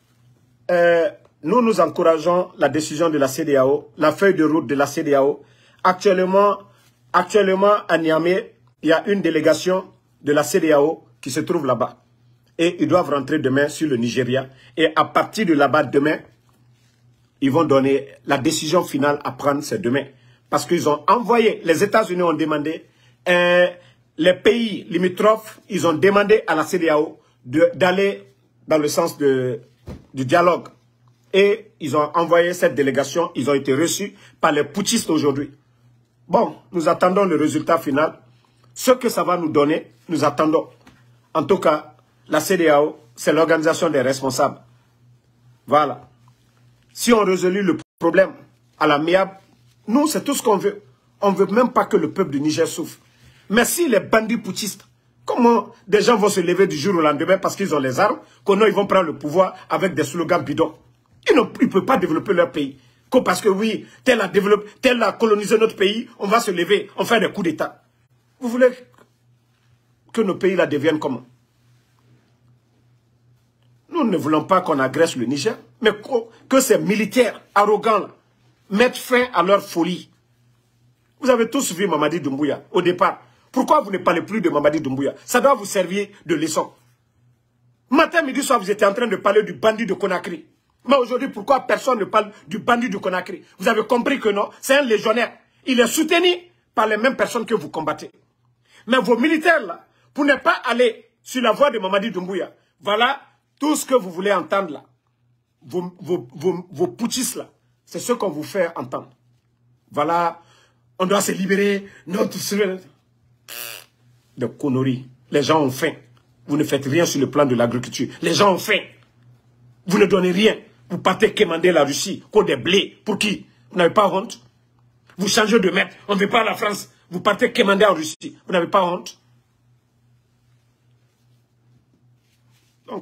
nous encourageons la décision de la CEDEAO, la feuille de route de la CEDEAO. Actuellement à Niamey, il y a une délégation de la CEDEAO qui se trouve là-bas. Et ils doivent rentrer demain sur le Nigeria. Et à partir de là-bas, demain, ils vont donner la décision finale à prendre, c'est demain. Parce qu'ils ont envoyé, les États-Unis ont demandé, les pays limitrophes, ils ont demandé à la CEDEAO d'aller dans le sens du dialogue. Et ils ont envoyé cette délégation, ils ont été reçus par les putschistes aujourd'hui. Bon, nous attendons le résultat final. Ce que ça va nous donner, nous attendons. En tout cas, la CEDEAO, c'est l'organisation des responsables. Voilà. Si on résout le problème à l'amiable, nous, c'est tout ce qu'on veut. On ne veut même pas que le peuple du Niger souffre. Mais si les bandits putschistes, comment des gens vont se lever du jour au lendemain parce qu'ils ont les armes, ils vont prendre le pouvoir avec des slogans bidons. Ils ne peuvent pas développer leur pays. Parce que oui, tel a colonisé notre pays, on va se lever, on fait des coups d'État. Vous voulez que nos pays là deviennent comment? Nous ne voulons pas qu'on agresse le Niger, mais que ces militaires arrogants là, mettent fin à leur folie. Vous avez tous vu Mamadi Doumbouya au départ. Pourquoi vous ne parlez plus de Mamadi Doumbouya? Ça doit vous servir de leçon. Matin, midi, soir, vous étiez en train de parler du bandit de Conakry. Mais aujourd'hui, pourquoi personne ne parle du bandit du Conakry? Vous avez compris que non, c'est un légionnaire. Il est soutenu par les mêmes personnes que vous combattez. Mais vos militaires, là, pour ne pas aller sur la voie de Mamadi Doumbouya, voilà tout ce que vous voulez entendre là. Vos putschistes là, c'est ce qu'on vous fait entendre. Voilà, on doit se libérer, notre... De conneries. Les gens ont faim. Vous ne faites rien sur le plan de l'agriculture. Les gens ont faim. Vous ne donnez rien. Vous partez commander la Russie, pour des blés. Pour qui? Vous n'avez pas honte? Vous changez de maître. On ne veut pas la France. Vous partez commander en Russie. Vous n'avez pas honte? Donc,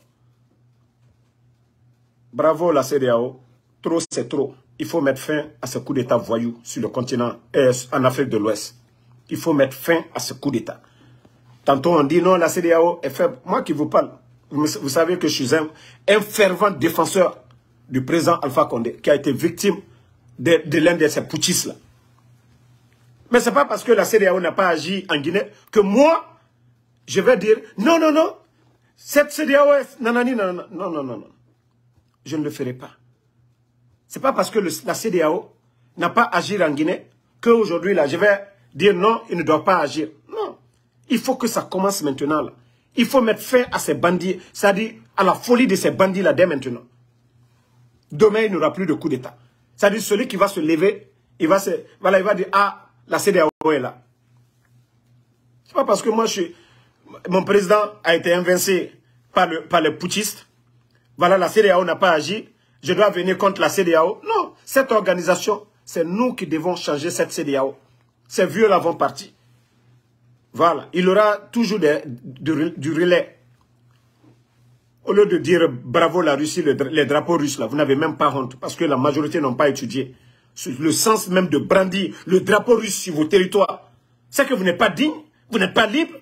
bravo la CEDEAO. Trop, c'est trop. Il faut mettre fin à ce coup d'État voyou sur le continent, en Afrique de l'Ouest. Il faut mettre fin à ce coup d'État. Tantôt on dit non, la CEDEAO est faible. Moi qui vous parle, vous savez que je suis un fervent défenseur du président Alpha Condé, qui a été victime de l'un de ces putschistes là. Mais ce n'est pas parce que la CEDEAO n'a pas agi en Guinée que moi, je vais dire non, non, non, cette CEDEAO est nanani, nanana. Non, non, non, non. Je ne le ferai pas. Ce n'est pas parce que la CEDEAO n'a pas agi en Guinée qu'aujourd'hui, là, je vais dire non, il ne doit pas agir. Non. Il faut que ça commence maintenant. Là. Il faut mettre fin à ces bandits, c'est-à-dire à la folie de ces bandits-là dès maintenant. Demain, il n'y aura plus de coup d'État. C'est-à-dire celui qui va se lever, il va dire, ah, la CEDEAO est là. Ce n'est pas parce que moi, mon président a été invincé par les putschistes. Voilà, la CEDEAO n'a pas agi. Je dois venir contre la CEDEAO. Non, cette organisation, c'est nous qui devons changer cette CEDEAO. Ces vieux-là vont partir. Voilà. Il y aura toujours du relais. Au lieu de dire bravo la Russie, les drapeaux russes, là, vous n'avez même pas honte. Parce que la majorité n'ont pas étudié. Le sens même de brandir le drapeau russe sur vos territoires. C'est que vous n'êtes pas digne, vous n'êtes pas libre.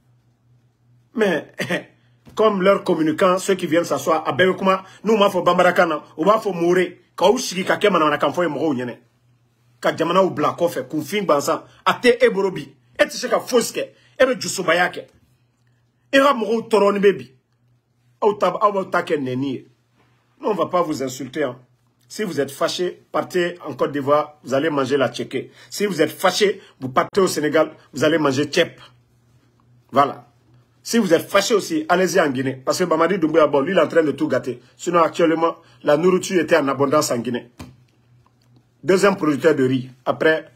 Mais, comme leurs communicants, ceux qui viennent s'asseoir, à Beyoukuma, nous, on faut Bambarakana, on va mourir. Quand on chigi kakema na kanfo e moro nyene. Ka jamana ou blako fe kunfin bansan ate eborobi. Et tu sais ka foske ebe jusubayake. Era moro toroni baby. Au take neni. Non, on ne va pas vous insulter. Hein. Si vous êtes fâché, partez en Côte d'Ivoire, vous allez manger la tchéké. Si vous êtes fâché, vous partez au Sénégal, vous allez manger tchèp. Voilà. Si vous êtes fâché aussi, allez-y en Guinée. Parce que Mamadi Doumbouya, bon, lui, il est en train de tout gâter. Sinon, actuellement, la nourriture était en abondance en Guinée. Deuxième producteur de riz, après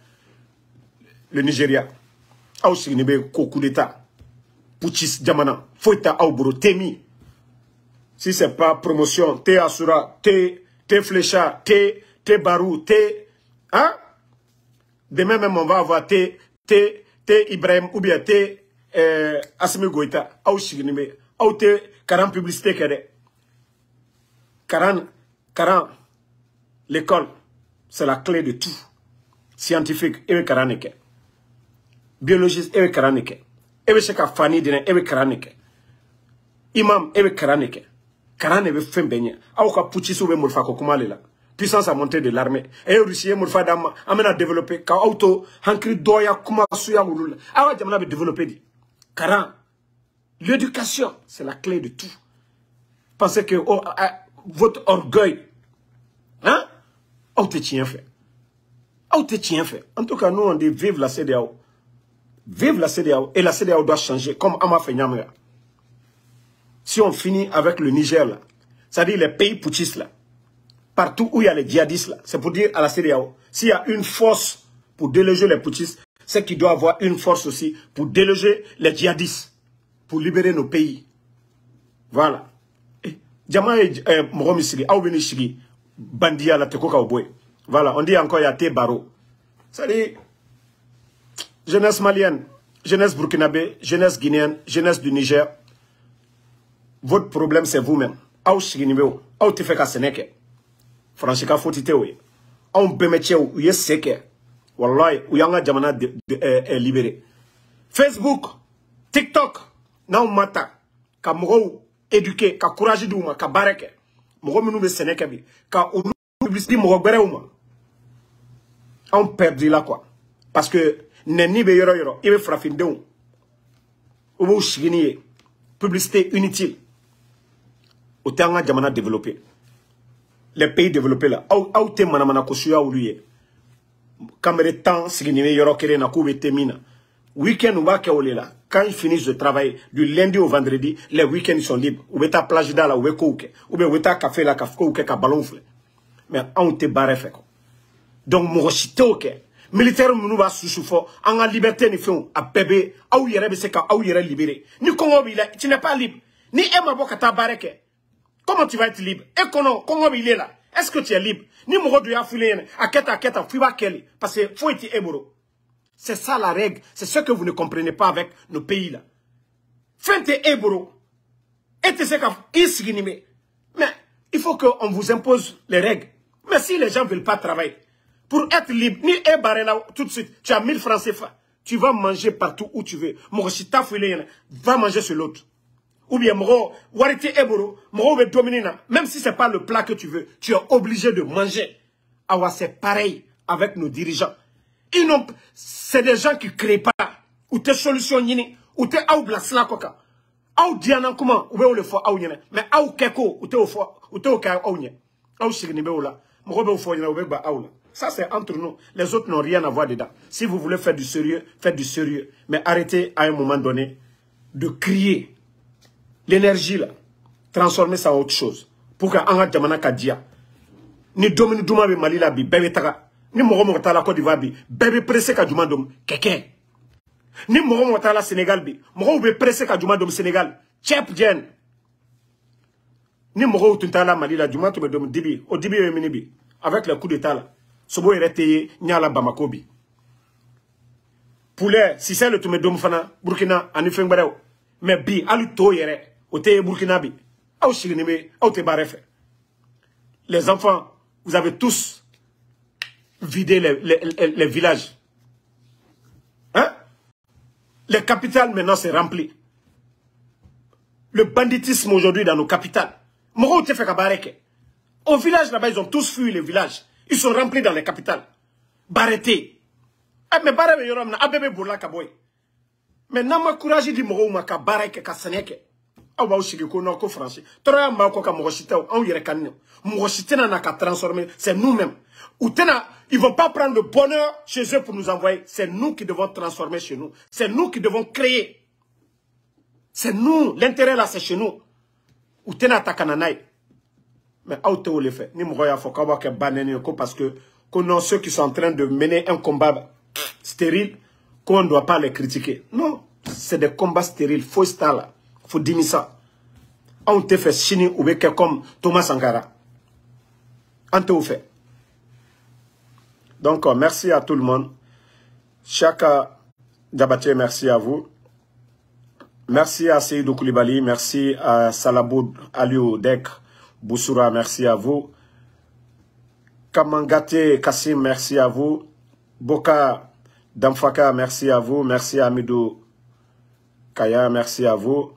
le Nigeria. Aousi Nebe, coup d'État. Pouchis, Djamana, Foita, Aouboro, Temi. Si ce n'est pas promotion, T Asura, T Flécha, T Barou, T. Hein? Demain même, on va avoir T Ibrahim, ou bien T. Asmi Goïta, ou Chignime, ou T 40 publicités qu'elle 40, l'école, c'est la clé de tout. Scientifique, et 40. Biologiste, et 40. Et cheka Fanny Dine, et 40. Imam, et 40. 40 et fait baigner. Aouka Pouchisou, et Moulfa Kokumalela. Puissance à monter de l'armée. Et Russie, Moulfa Dama, amena développé, ka auto, hankri doya, kuma suya oulula. Awa Jamana développé dit. 40. L'éducation, c'est la clé de tout. Pensez que votre orgueil, hein? Où t'es tien fait? Où t'es tien fait? En tout cas, nous, on dit vive la CEDEAO. Vive la CEDEAO. Et la CEDEAO doit changer, comme Ama fait Nyamga. si on finit avec le Niger, là, c'est-à-dire les pays putschistes, là, partout où il y a les djihadistes, là, c'est pour dire à la CEDEAO, s'il y a une force pour déloger les putschistes, c'est qu'il doit avoir une force aussi pour déloger les djihadistes, pour libérer nos pays. Voilà. Voilà, on dit encore il y a Té Baro. C'est-à-dire, jeunesse malienne, jeunesse burkinabé, jeunesse guinéenne, jeunesse du Niger, votre problème c'est vous-même. Aou chiginibéo, aou te fait ka seneke. Franchika fotite oui. Aou bemeche ou yes seke. Wallahi, ou yanga jamana libéré. Facebook, TikTok, na ou mata, ka mou éduqué, ka courage douma, ka bareke. Mou mou be seneke bi. Ka ou publicité mou bere ouma. On perdu là quoi. Parce que Neni be yoro yoro, il veut frapper d'eau. Ou vous chignier. Publicité inutile. Au terme jamana développé. Les pays développés là. Ou te manamana kosuya ou lui. Kamere temps signifié yoro kere na koube temina. Week-end ou va keole là. Quand ils finissent de travailler du lundi au vendredi, les week-ends ils sont libres. Ou beta plage là ou kouke. Ou beta café là kouke ka ballon flé. Mais on te barre fait quoi. Donc mon chité ok. Militaire nous va sous-souffle en liberté ni fait à bébé ou yere se ka ou yere libéré. Ni Congo bi là, tu n'es pas libre. Ni Emabo kata bareke. Comment tu vas être libre? Et Congo il est là. Est-ce que tu es libre? Ni Moro doit filer à keta fiba keli parce que faut être Eboro. C'est ça la règle, c'est ce que vous ne comprenez pas avec nos pays là. Fente Eboro. Et tu sais mais il faut qu'on vous impose les règles. Mais si les gens ne veulent pas travailler, pour être libre, ni barré là tout de suite, tu as 1000 francs CFA. Tu vas manger partout où tu veux. Morochita fouille, va manger sur l'autre. Ou bien Moro, wariti eboro, Moro veut dominer. Même si ce n'est pas le plat que tu veux, tu es obligé de manger. Ah c'est pareil avec nos dirigeants. C'est des gens qui ne créent pas. Ou tes solutions yini, ou tes aoublasla koka. Aou diana comment, ou le fo aou yene. Mais aou keko, ou te au fo, ou te au ka aou nye. Aou signibe ou là. Moro be ou fo yene ou ba aou là. Ça, c'est entre nous. Les autres n'ont rien à voir dedans. Si vous voulez faire du sérieux, faites du sérieux. Mais arrêtez à un moment donné de crier. L'énergie, là, transformer ça en autre chose. Pour qu'en Jamana Kadia, ni Domini Douma be Mali la bi, bébé taga, ni Moromo la Côte d'Ivoire bi, bébé pressé ka Djouma Dom, keke. Ni Moromo la Sénégal bi, Moromo be pressé ka Djouma Dom Sénégal, Tchep Djen. Ni Moromo Tuntala Mali la Djouma Dom Dibi, au Dibi et Minibi, avec le coup d'état là. Sobo erete nyala Bamako bi. Poulet, si c'est le Toumé Dom Fana, Burkina, Anifeng Barao. Mais bi, alu to yere. Ote Burkina bi, ou Chiginime, ou te barefe. Les enfants, vous avez tous vidé les villages. Hein? Les capitales maintenant c'est rempli. Le banditisme aujourd'hui dans nos capitales. Moro te fait kabareke. Au village là-bas, ils ont tous fui les villages. Ils sont remplis dans les capitales. Barreté. Mais barre yoram na abebe bourla kaboy. Mais nama courage di moro ma ka bareke ka seneke. Awa aussi ko no ko français. Tora ma ko ka mochita on yere kanne. Mochita na ka transformer, c'est nous-mêmes. Ou tena, ils vont pas prendre le bonheur chez eux pour nous envoyer, c'est nous qui devons transformer chez nous. C'est nous qui devons créer. C'est nous, l'intérêt là c'est chez nous. Ou tena ta kananai. Mais auto le fait. Ni moya faut ka ke banene ko parce que qu'on ceux qui sont en train de mener un combat stérile qu'on ne doit pas les critiquer. Non, c'est des combats stériles, faut estar là. Faut dire ça. On te fait chini ou beke comme Thomas Sankara. On te fait. Donc, merci à tout le monde. Chaka Diabaté, merci à vous. Merci à Seydou Koulibaly. Merci à Salabou Aliou Dek Boussoura, merci à vous. Kamangate Kassim, merci à vous. Boka Damfaka, merci à vous. Merci à Amidou Kaya, merci à vous.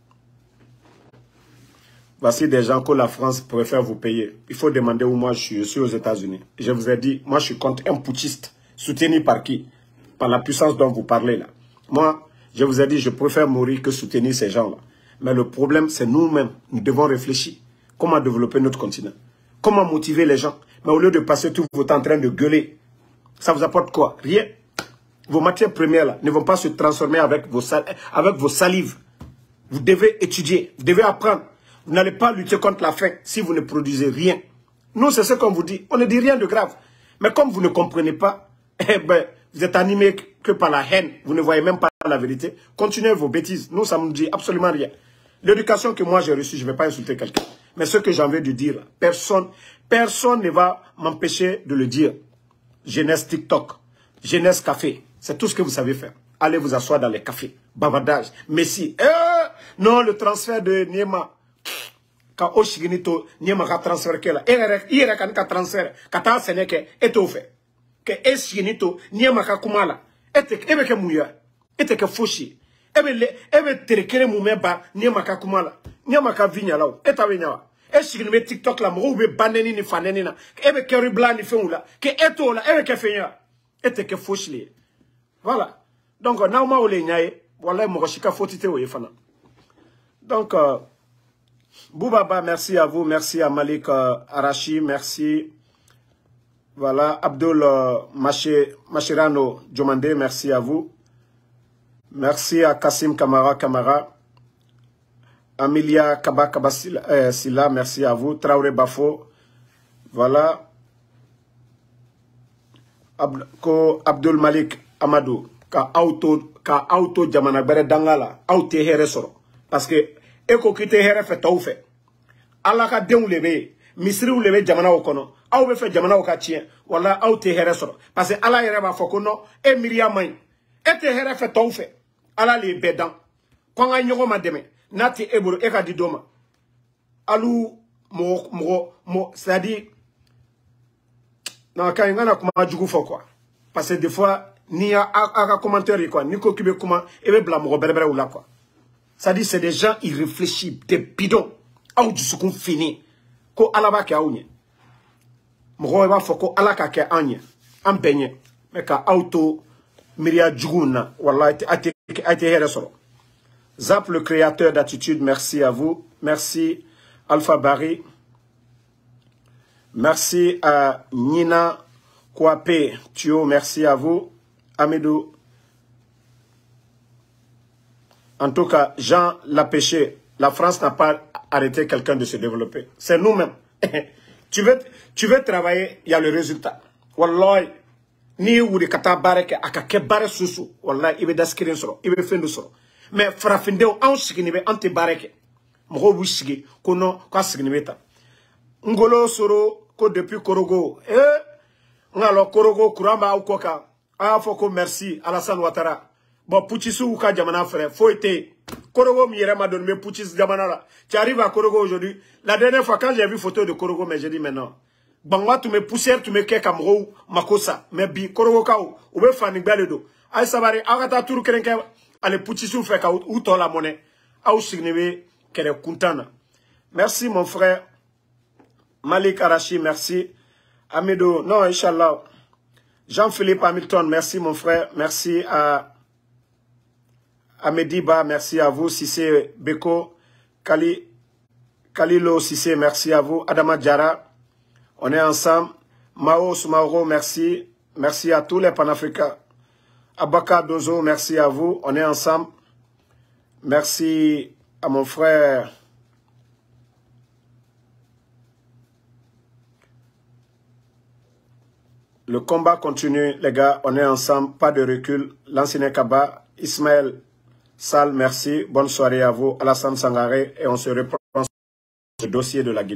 Voici des gens que la France préfère vous payer. Il faut demander où moi je suis aux États-Unis. Je vous ai dit, moi je suis contre un putschiste. Soutenu par qui? Par la puissance dont vous parlez là. Moi, je vous ai dit, je préfère mourir que soutenir ces gens-là. Mais le problème, c'est nous-mêmes. Nous devons réfléchir. Comment développer notre continent? Comment motiver les gens? Mais au lieu de passer tout votre temps en train de gueuler, ça vous apporte quoi? Rien. Vos matières premières là, ne vont pas se transformer avec vos salives. Vous devez étudier, vous devez apprendre. Vous n'allez pas lutter contre la faim si vous ne produisez rien. Nous, c'est ce qu'on vous dit. On ne dit rien de grave. Mais comme vous ne comprenez pas, eh ben, vous êtes animé que par la haine. Vous ne voyez même pas la vérité. Continuez vos bêtises. Nous, ça ne nous dit absolument rien. L'éducation que moi j'ai reçue, je ne vais pas insulter quelqu'un. Mais ce que j'ai envie de dire, personne ne va m'empêcher de le dire. Jeunesse TikTok, jeunesse café, c'est tout ce que vous savez faire. Allez vous asseoir dans les cafés, bavardage, Messi. Non, le transfert de Niema. Quand Oshiginito, Niema a transféré qu'elle a. Il y a transfert, quand on s'en est que, et au fait. Que Oshiginito, Niema a kumala. Et que mouya. Et que fouchi. Et terekere moumeba, Niema a kumala. Niema a vigna là. Et à vigna. Et si vous mettez TikTok là, vous avez banné ni faneni na. Et vous avez blanc ni fait là. Que eto là, et que fait ya. Et que fouchi. Voilà. Donc, nauma ou les nyaye, voilà, mon rochika fotite ou yefana. Donc, Boubaba, merci à vous, merci à Malik Arashi, merci. Voilà, Abdul Machirano Djomande, merci à vous. Merci à Kassim Kamara. Amelia Kaba Silla, merci à vous. Traoré Bafo, voilà. Abdul Malik Amadou. Ka auto jamana bere dangala auto here soro parce que eko kite here fe taw fe ala ka denw lebe misri u lebe jamana o kono aw be fe jamana o ka tien wala auto here soro parce que ala yere ba foko no e miriam man ete here fe taw fe ala le bedan ko nga nyogo ma deme nati eboro e ka di doma alu mo c'est-à-dire na ka ngana kuma jugu fo quoi parce que des fois ni à commentaire quoi, ni ko kibe comment et be bla mo berbere ou là quoi. Ça dit c'est des gens irréfléchis, des bidons. Au du sukun fini. Ko alaba ke aunye. Mo ba foko alaka ke anye. Am benye. Mais ka auto miria djuguna wallahi ate here soro. Zap le créateur d'attitude, merci à vous. Merci Alpha Barry. Merci à Nina Kouapé Thio, merci à vous. Amidou. En tout cas, Jean l'a péché. La France n'a pas arrêté quelqu'un de se développer. C'est nous-mêmes. tu veux travailler, il y a le résultat. Wallahi, ni wuri kata bareke akake bare susu. Wallahi, ibe daskirin soro, ibe fendu soro. Mais frafindeo an signibe ante bareke. Mro wishigi kono kwa signibeta. Ngolo soro ko depuis Korogo. Ngalo Korogo kuramba au koka. Ah, faut merci, Alassane Ouattara. Bon, Pouchissou ou ka Djamana frère, faut été. Korogo m'yere m'a donné Pouchis Djamana là. Tu arrives à Korogo aujourd'hui. La dernière fois, quand j'ai vu photo de Korogo, mais j'ai dit maintenant. Bangwa, tu me poussières, tu me kek amro, makosa. Mais bi, Korogo kao, ou be fanik beledo. Aïe sabari, agata tour kerenke, ale Pouchissou fait ka ou to la monnaie. Aou signebe, kere kuntana. Merci mon frère. Malik Arashi, merci. Amido, non, Inch'Allah. Jean-Philippe Hamilton, merci mon frère. Merci à Mediba, merci à vous. Sissé Beko, Kalilo Sissé, merci à vous. Adama Diara, on est ensemble. Mao Soumaoro, merci. Merci à tous les panafricains. Abaka Dozo, merci à vous. On est ensemble. Merci à mon frère. Le combat continue, les gars. On est ensemble. Pas de recul. L'ancien Kaba, Ismaël Sal, merci. Bonne soirée à vous. Alassane Sangaré. Et on se reprend sur le dossier de la Guinée.